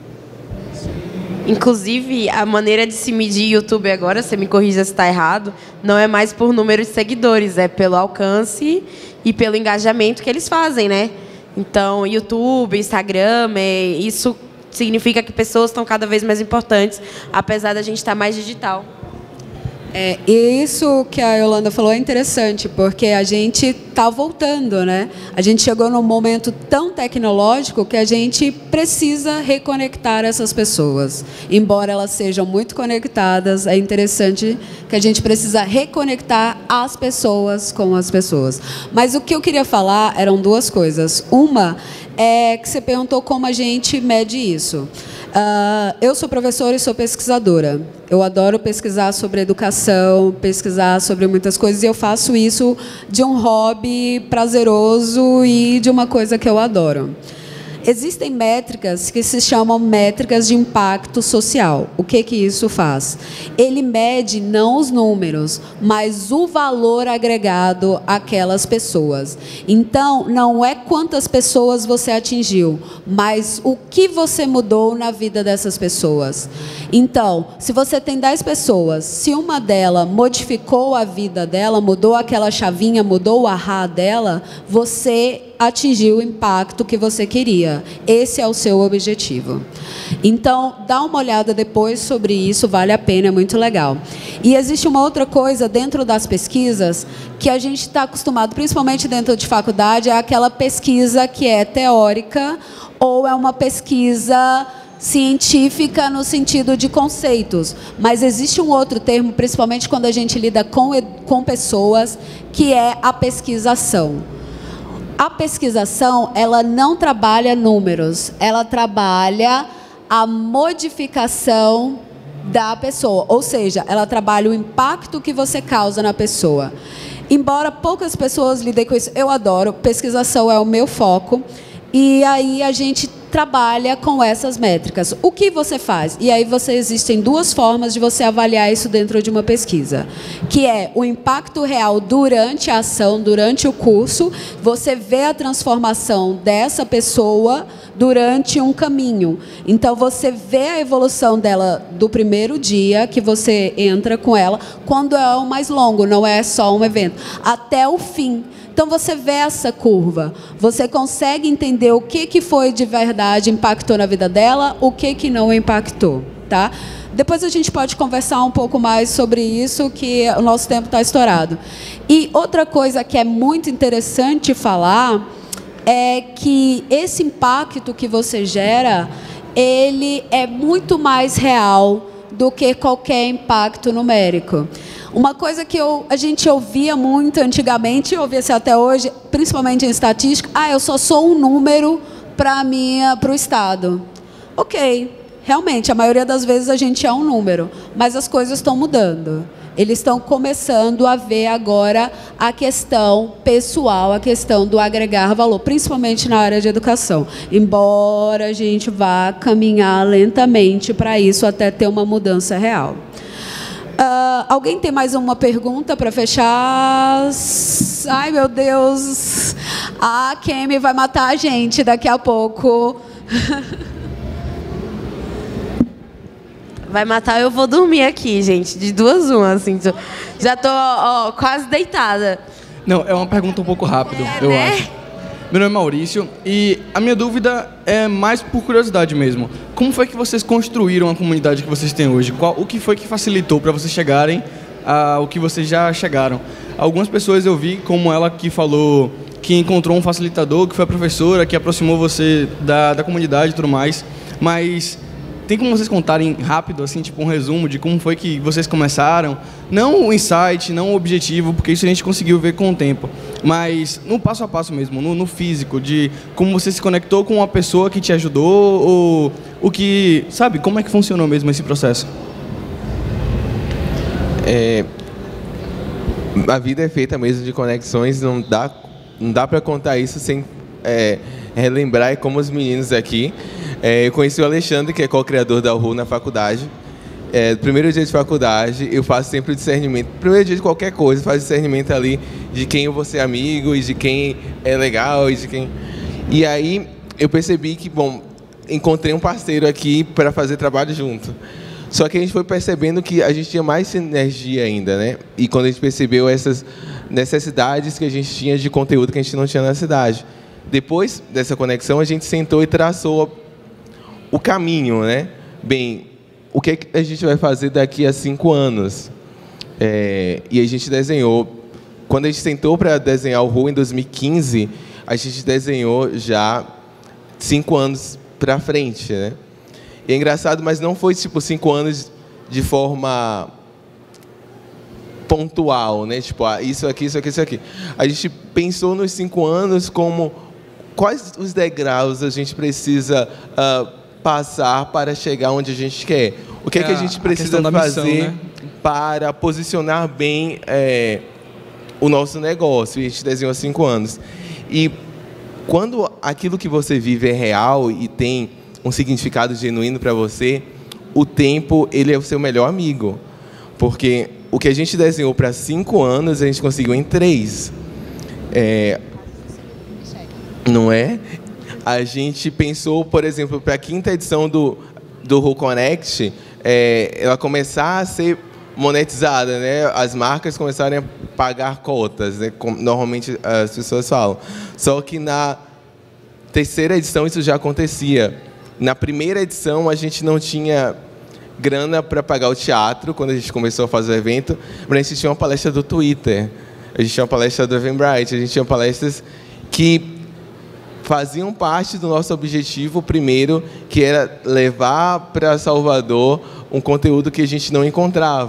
Inclusive, a maneira de se medir YouTube agora, você me corrija se está errado, não é mais por número de seguidores, é pelo alcance e pelo engajamento que eles fazem, né? Então, YouTube, Instagram, é, isso significa que pessoas estão cada vez mais importantes, apesar da gente estar mais digital. É, e isso que a Yolanda falou é interessante, porque a gente está voltando, né? A gente chegou num momento tão tecnológico que a gente precisa reconectar essas pessoas. Embora elas sejam muito conectadas, é interessante que a gente precisa reconectar as pessoas com as pessoas. Mas o que eu queria falar eram duas coisas. Uma é que você perguntou como a gente mede isso. Uh, eu sou professora e sou pesquisadora. Eu adoro pesquisar sobre educação, pesquisar sobre muitas coisas, e eu faço isso de um hobby prazeroso e de uma coisa que eu adoro. Existem métricas que se chamam métricas de impacto social. O que que isso faz? Ele mede não os números, mas o valor agregado àquelas pessoas. Então, não é quantas pessoas você atingiu, mas o que você mudou na vida dessas pessoas. Então, se você tem dez pessoas, se uma delas modificou a vida dela, mudou aquela chavinha, mudou o ahá dela, você atingiu o impacto que você queria. Esse é o seu objetivo. Então, dá uma olhada depois sobre isso, vale a pena, é muito legal. E existe uma outra coisa dentro das pesquisas que a gente está acostumado, principalmente dentro de faculdade, é aquela pesquisa que é teórica ou é uma pesquisa científica no sentido de conceitos. Mas existe um outro termo, principalmente quando a gente lida com, com pessoas, que é a pesquisação. A pesquisação, ela não trabalha números, ela trabalha a modificação da pessoa, ou seja, ela trabalha o impacto que você causa na pessoa. Embora poucas pessoas lidem com isso, eu adoro, pesquisação é o meu foco, e aí a gente trabalha com essas métricas. O que você faz? E aí você, existem duas formas de você avaliar isso dentro de uma pesquisa, que é o impacto real durante a ação, durante o curso, você vê a transformação dessa pessoa durante um caminho. Então, você vê a evolução dela do primeiro dia que você entra com ela, quando é o mais longo, não é só um evento, até o fim. Então, você vê essa curva, você consegue entender o que, que foi de verdade, impactou na vida dela, o que, que não impactou, tá? Depois a gente pode conversar um pouco mais sobre isso, que o nosso tempo está estourado. E outra coisa que é muito interessante falar é que esse impacto que você gera, ele é muito mais real do que qualquer impacto numérico. Uma coisa que eu, a gente ouvia muito antigamente, e ouvia-se até hoje, principalmente em estatística, ah, eu só sou um número para o Estado. Ok, realmente, a maioria das vezes a gente é um número, mas as coisas estão mudando. Eles estão começando a ver agora a questão pessoal, a questão do agregar valor, principalmente na área de educação. Embora a gente vá caminhar lentamente para isso até ter uma mudança real. Uh, alguém tem mais uma pergunta para fechar? Ai, meu Deus. A Kemi vai matar a gente daqui a pouco. Vai matar, eu vou dormir aqui, gente. De duas uma, assim. Já tô ó, quase deitada. Não, é uma pergunta um pouco rápida, é, eu né? acho. Meu nome é Maurício e a minha dúvida é mais por curiosidade mesmo. Como foi que vocês construíram a comunidade que vocês têm hoje? Qual, o que foi que facilitou para vocês chegarem ao que vocês já chegaram? Algumas pessoas eu vi, como ela que falou que encontrou um facilitador, que foi a professora, que aproximou você da, da comunidade e tudo mais, mas tem como vocês contarem rápido, assim, tipo um resumo de como foi que vocês começaram? Não o insight, não o objetivo, porque isso a gente conseguiu ver com o tempo, mas no passo a passo mesmo, no, no físico, de como você se conectou com uma pessoa que te ajudou, ou o que, sabe, como é que funcionou mesmo esse processo? É, a vida é feita mesmo de conexões, não dá, não dá para contar isso sem é, relembrar como os meninos aqui. É, eu conheci o Alexandre, que é co-criador da U R U na faculdade. É, no primeiro dia de faculdade, eu faço sempre o discernimento. Primeiro dia de qualquer coisa, faço discernimento ali de quem eu vou ser amigo e de quem é legal e de quem... E aí eu percebi que, bom, encontrei um parceiro aqui para fazer trabalho junto. Só que a gente foi percebendo que a gente tinha mais sinergia ainda, né? E quando a gente percebeu essas necessidades que a gente tinha de conteúdo que a gente não tinha na cidade. Depois dessa conexão, a gente sentou e traçou o caminho, né? Bem, o que a gente vai fazer daqui a cinco anos? É, e a gente desenhou. Quando a gente sentou para desenhar o R U em dois mil e quinze, a gente desenhou já cinco anos para frente, né? E é engraçado, mas não foi tipo cinco anos de forma pontual, né? Tipo, ah, isso aqui, isso aqui, isso aqui. A gente pensou nos cinco anos como quais os degraus a gente precisa uh, passar para chegar onde a gente quer. O que é, é que a gente precisa a fazer missão, né? Para posicionar bem é, o nosso negócio. E a gente desenhou há cinco anos. E quando aquilo que você vive é real e tem um significado genuíno para você, o tempo ele é o seu melhor amigo. Porque o que a gente desenhou para cinco anos, a gente conseguiu em três. É, não é? A gente pensou, por exemplo, para a quinta edição do, do R U Connect, é, ela começar a ser monetizada, né? As marcas começarem a pagar cotas, né? Como normalmente as pessoas falam. Só que na terceira edição isso já acontecia. Na primeira edição a gente não tinha grana para pagar o teatro, quando a gente começou a fazer o evento, mas a gente tinha uma palestra do Twitter, a gente tinha uma palestra do Eventbrite, a gente tinha palestras que faziam parte do nosso objetivo primeiro, que era levar para Salvador um conteúdo que a gente não encontrava.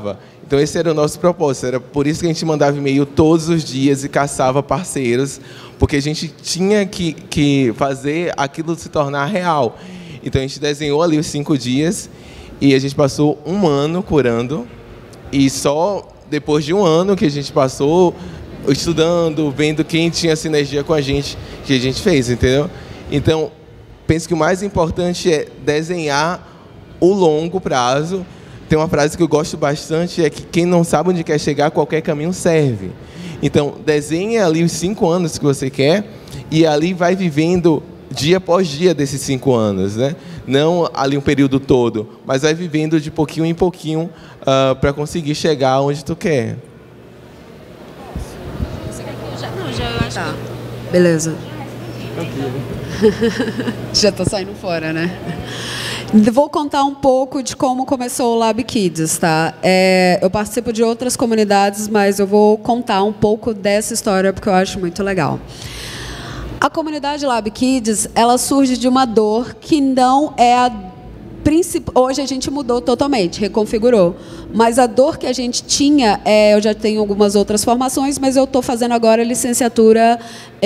Então esse era o nosso propósito, era por isso que a gente mandava e-mail todos os dias e caçava parceiros, porque a gente tinha que, que fazer aquilo se tornar real. Então a gente desenhou ali os cinco dias e a gente passou um ano curando, e só depois de um ano que a gente passou estudando, vendo quem tinha sinergia com a gente, que a gente fez, entendeu? Então, penso que o mais importante é desenhar o longo prazo. Tem uma frase que eu gosto bastante, é que quem não sabe onde quer chegar, qualquer caminho serve. Então, desenhe ali os cinco anos que você quer e ali vai vivendo dia após dia desses cinco anos, né? Não ali um período todo, mas vai vivendo de pouquinho em pouquinho uh, para conseguir chegar onde tu quer. Não, já eu acho Tá, beleza. Já tô saindo fora, né? Vou contar um pouco de como começou o Lab Kids, tá? É, eu participo de outras comunidades, mas eu vou contar um pouco dessa história porque eu acho muito legal. A comunidade Lab Kids, ela surge de uma dor que não é a principal. Hoje a gente mudou totalmente, reconfigurou. Mas a dor que a gente tinha, é, eu já tenho algumas outras formações, mas eu estou fazendo agora licenciatura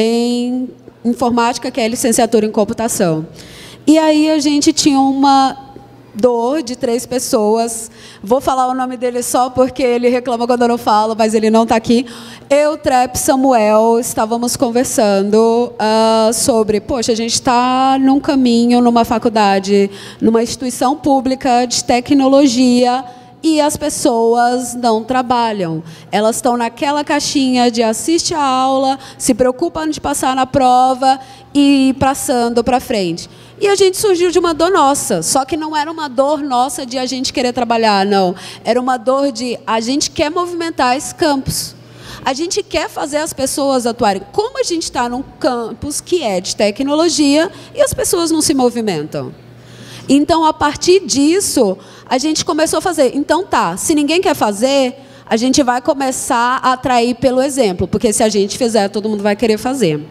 em informática, que é licenciatura em computação. E aí a gente tinha uma dor de três pessoas. Vou falar o nome dele só porque ele reclama quando eu não falo, mas ele não está aqui. Eu, Trep, Samuel, estávamos conversando uh, sobre, poxa, a gente está num caminho, numa faculdade, numa instituição pública de tecnologia, e as pessoas não trabalham. Elas estão naquela caixinha de assiste a aula, se preocupam de passar na prova e ir passando para frente. E a gente surgiu de uma dor nossa, só que não era uma dor nossa de a gente querer trabalhar, não. Era uma dor de a gente quer movimentar esse campus. A gente quer fazer as pessoas atuarem. Como a gente está num campus que é de tecnologia e as pessoas não se movimentam? Então, a partir disso, a gente começou a fazer. Então, tá, se ninguém quer fazer, a gente vai começar a atrair pelo exemplo, porque se a gente fizer, todo mundo vai querer fazer.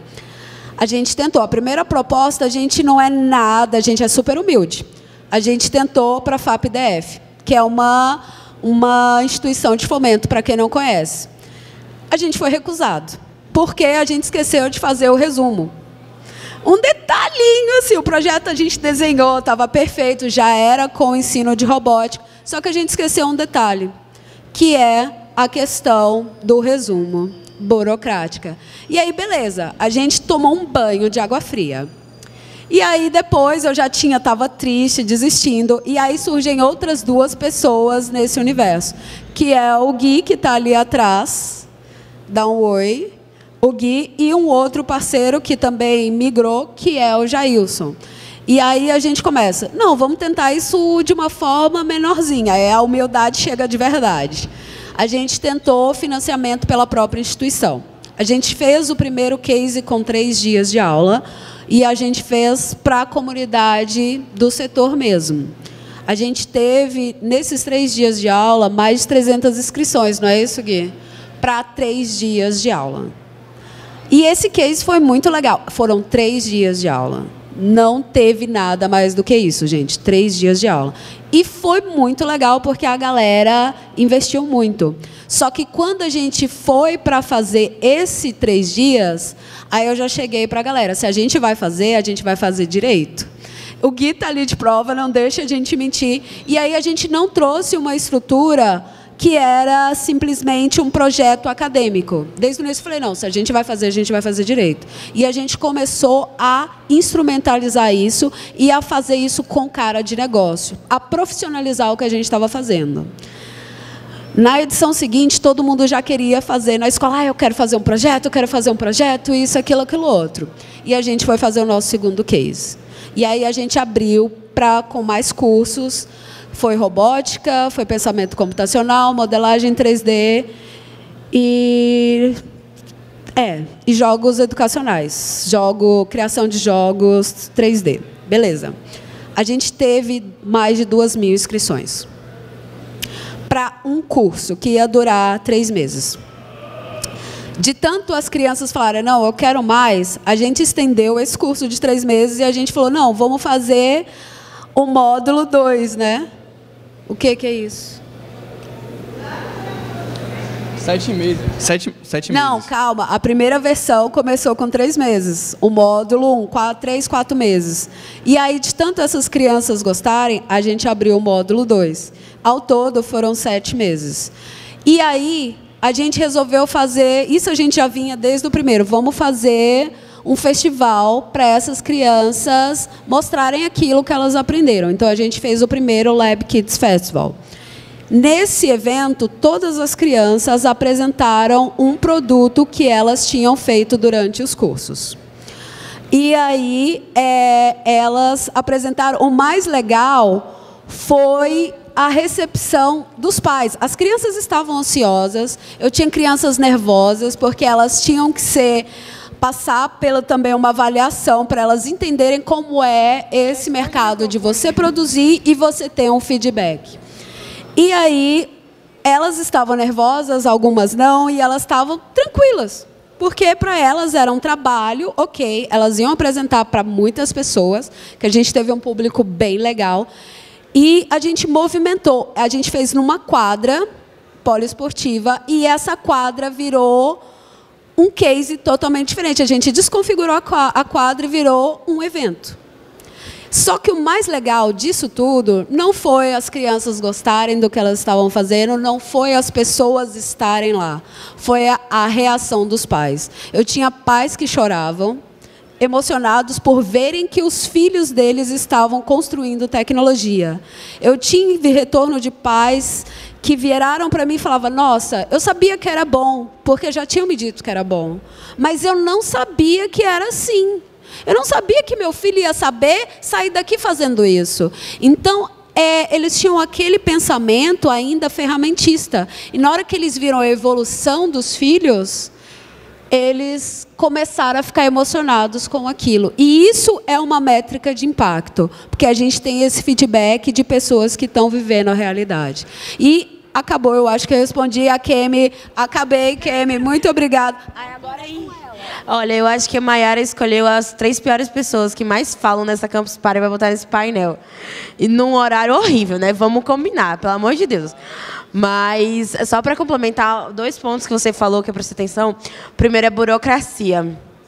A gente tentou. A primeira proposta, a gente não é nada, a gente é super humilde. A gente tentou para a F A P D F, que é uma, uma instituição de fomento, para quem não conhece. A gente foi recusado, porque a gente esqueceu de fazer o resumo. Um detalhinho, assim, o projeto a gente desenhou, estava perfeito, já era com ensino de robótica, só que a gente esqueceu um detalhe, que é a questão do resumo burocrática. E aí, beleza, a gente tomou um banho de água fria. E aí, depois, eu já tinha, estava triste, desistindo, e aí surgem outras duas pessoas nesse universo, que é o Gui, que está ali atrás, dá um oi, o Gui, e um outro parceiro que também migrou, que é o Jailson. E aí a gente começa, não, vamos tentar isso de uma forma menorzinha, é a humildade chega de verdade. A gente tentou financiamento pela própria instituição. A gente fez o primeiro case com três dias de aula e a gente fez para a comunidade do setor mesmo. A gente teve, nesses três dias de aula, mais de trezentas inscrições, não é isso, Gui? Para três dias de aula. E esse case foi muito legal. Foram três dias de aula. Não teve nada mais do que isso, gente. Três dias de aula. E foi muito legal porque a galera investiu muito. Só que quando a gente foi para fazer esse três dias, aí eu já cheguei para a galera. Se a gente vai fazer, a gente vai fazer direito. O Gui está ali de prova, não deixa a gente mentir. E aí a gente não trouxe uma estrutura que era simplesmente um projeto acadêmico. Desde o início eu falei, não, se a gente vai fazer, a gente vai fazer direito. E a gente começou a instrumentalizar isso e a fazer isso com cara de negócio, a profissionalizar o que a gente estava fazendo. Na edição seguinte, todo mundo já queria fazer na escola, ah, eu quero fazer um projeto, eu quero fazer um projeto, isso, aquilo, aquilo outro. E a gente foi fazer o nosso segundo case. E aí a gente abriu para com mais cursos. Foi robótica, foi pensamento computacional, modelagem três D e, é, e jogos educacionais, jogo, criação de jogos três D. Beleza. A gente teve mais de duas mil inscrições para um curso que ia durar três meses. De tanto as crianças falarem, não, eu quero mais, a gente estendeu esse curso de três meses e a gente falou, não, vamos fazer o módulo dois, né? O que, que é isso? Sete meses. Sete, sete Não, meses. calma. A primeira versão começou com três meses. O módulo um, quatro, três, quatro meses. E aí, de tanto essas crianças gostarem, a gente abriu o módulo dois. Ao todo, foram sete meses. E aí, a gente resolveu fazer... Isso a gente já vinha desde o primeiro. Vamos fazer um festival para essas crianças mostrarem aquilo que elas aprenderam. Então, a gente fez o primeiro Lab Kids Festival. Nesse evento, todas as crianças apresentaram um produto que elas tinham feito durante os cursos. E aí, é, elas apresentaram... O mais legal foi a recepção dos pais. As crianças estavam ansiosas, eu tinha crianças nervosas, porque elas tinham que ser... passar pela também uma avaliação para elas entenderem como é esse mercado de você produzir e você ter um feedback. E aí, elas estavam nervosas, algumas não, e elas estavam tranquilas. Porque para elas era um trabalho, ok, elas iam apresentar para muitas pessoas, que a gente teve um público bem legal. E a gente movimentou, a gente fez numa quadra poliesportiva, e essa quadra virou um case totalmente diferente. A gente desconfigurou a quadra e virou um evento. Só que o mais legal disso tudo não foi as crianças gostarem do que elas estavam fazendo, não foi as pessoas estarem lá. Foi a, a reação dos pais. Eu tinha pais que choravam, emocionados por verem que os filhos deles estavam construindo tecnologia. Eu tive retorno de pais que viraram para mim e falavam: nossa, eu sabia que era bom, porque já tinham me dito que era bom, mas eu não sabia que era assim. Eu não sabia que meu filho ia saber sair daqui fazendo isso. Então, é, eles tinham aquele pensamento ainda ferramentista. E na hora que eles viram a evolução dos filhos, eles começaram a ficar emocionados com aquilo. E isso é uma métrica de impacto, porque a gente tem esse feedback de pessoas que estão vivendo a realidade. E acabou, eu acho que eu respondi a Kemi. Acabei, Kemi, muito obrigada. Ai, agora é Olha, eu acho que a Mayara escolheu as três piores pessoas que mais falam nessa Campus Party e vai botar nesse painel. E num horário horrível, né? Vamos combinar, pelo amor de Deus. Mas, só para complementar, dois pontos que você falou que eu prestei atenção. O primeiro é burocracia.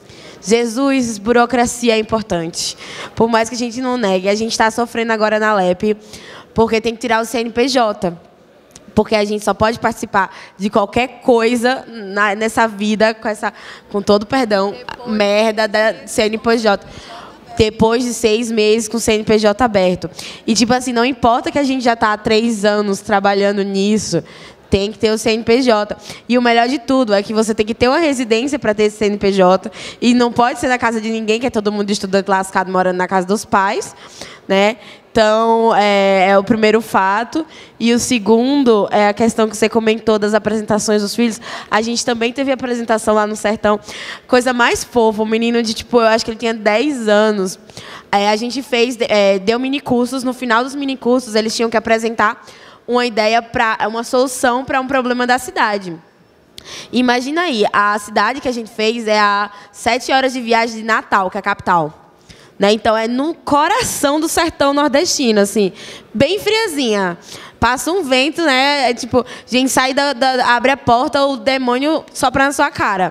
Jesus, burocracia é importante. Por mais que a gente não negue, a gente está sofrendo agora na L E P, porque tem que tirar o C N P J. Porque a gente só pode participar de qualquer coisa na, nessa vida, com, essa, com todo perdão, depois, merda da C N P J. Depois de seis meses com o C N P J aberto. E, tipo assim, não importa que a gente já está há três anos trabalhando nisso, tem que ter o C N P J. E o melhor de tudo é que você tem que ter uma residência para ter esse C N P J. E não pode ser na casa de ninguém, que é todo mundo estudante lascado morando na casa dos pais, né? Então, é, é o primeiro fato. E o segundo é a questão que você comentou das apresentações dos filhos. A gente também teve apresentação lá no Sertão. Coisa mais fofa, um menino de, tipo, eu acho que ele tinha dez anos. É, a gente fez, é, deu minicursos. No final dos minicursos, eles tinham que apresentar uma ideia, para uma solução para um problema da cidade. Imagina aí, a cidade que a gente fez é a sete horas de viagem de Natal, que é a capital. Né? Então, é no coração do sertão nordestino, assim, bem friazinha. Passa um vento, né? É, tipo, a gente sai, da, da, abre a porta, o demônio sopra na sua cara.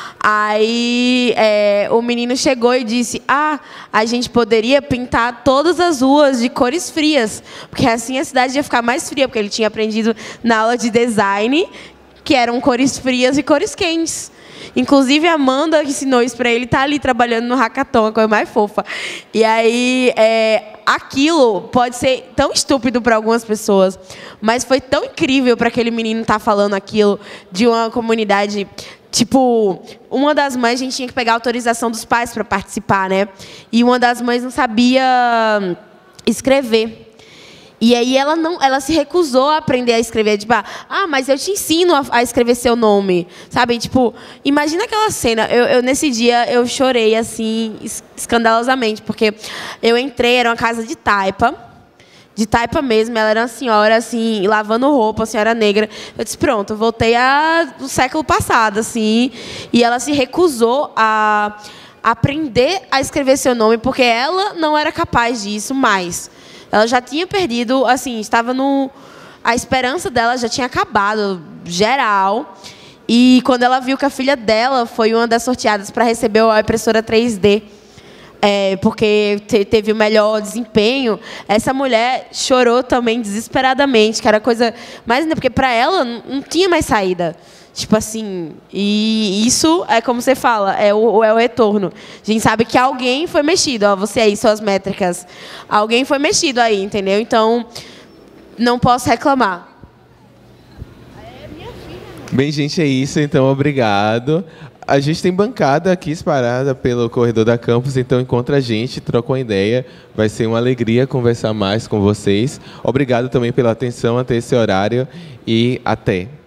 Aí, é, o menino chegou e disse: ah, a gente poderia pintar todas as ruas de cores frias, porque assim a cidade ia ficar mais fria, porque ele tinha aprendido na aula de design que eram cores frias e cores quentes. Inclusive, a Amanda, que ensinou isso para ele, está ali trabalhando no hackathon, a coisa mais fofa. E aí, é, aquilo pode ser tão estúpido para algumas pessoas, mas foi tão incrível para aquele menino estar falando aquilo de uma comunidade. Tipo, uma das mães, a gente tinha que pegar a autorização dos pais para participar, né? E uma das mães não sabia escrever. E aí ela não, ela se recusou a aprender a escrever, tipo, ah, mas eu te ensino a, a escrever seu nome, sabe? Tipo, imagina aquela cena. Eu, eu nesse dia eu chorei assim escandalosamente, porque eu entrei, era uma casa de taipa, de taipa mesmo. Ela era uma senhora assim, lavando roupa, uma senhora negra. Eu disse, pronto, eu voltei ao século passado, assim, e ela se recusou a aprender a escrever seu nome, porque ela não era capaz disso mais. Ela já tinha perdido, assim, estava no... a esperança dela já tinha acabado, geral. E quando ela viu que a filha dela foi uma das sorteadas para receber a impressora três D, é, porque te, teve o melhor desempenho, essa mulher chorou também desesperadamente, que era coisa mais... Porque para ela não, não tinha mais saída. Tipo assim, e isso é como você fala, é o, é o retorno. A gente sabe que alguém foi mexido, ó, você aí, suas métricas. Alguém foi mexido aí, entendeu? Então, não posso reclamar. Bem, gente, é isso. Então, obrigado. A gente tem bancada aqui espalhada pelo corredor da campus, então encontra a gente, troca uma ideia. Vai ser uma alegria conversar mais com vocês. Obrigado também pela atenção até esse horário e até.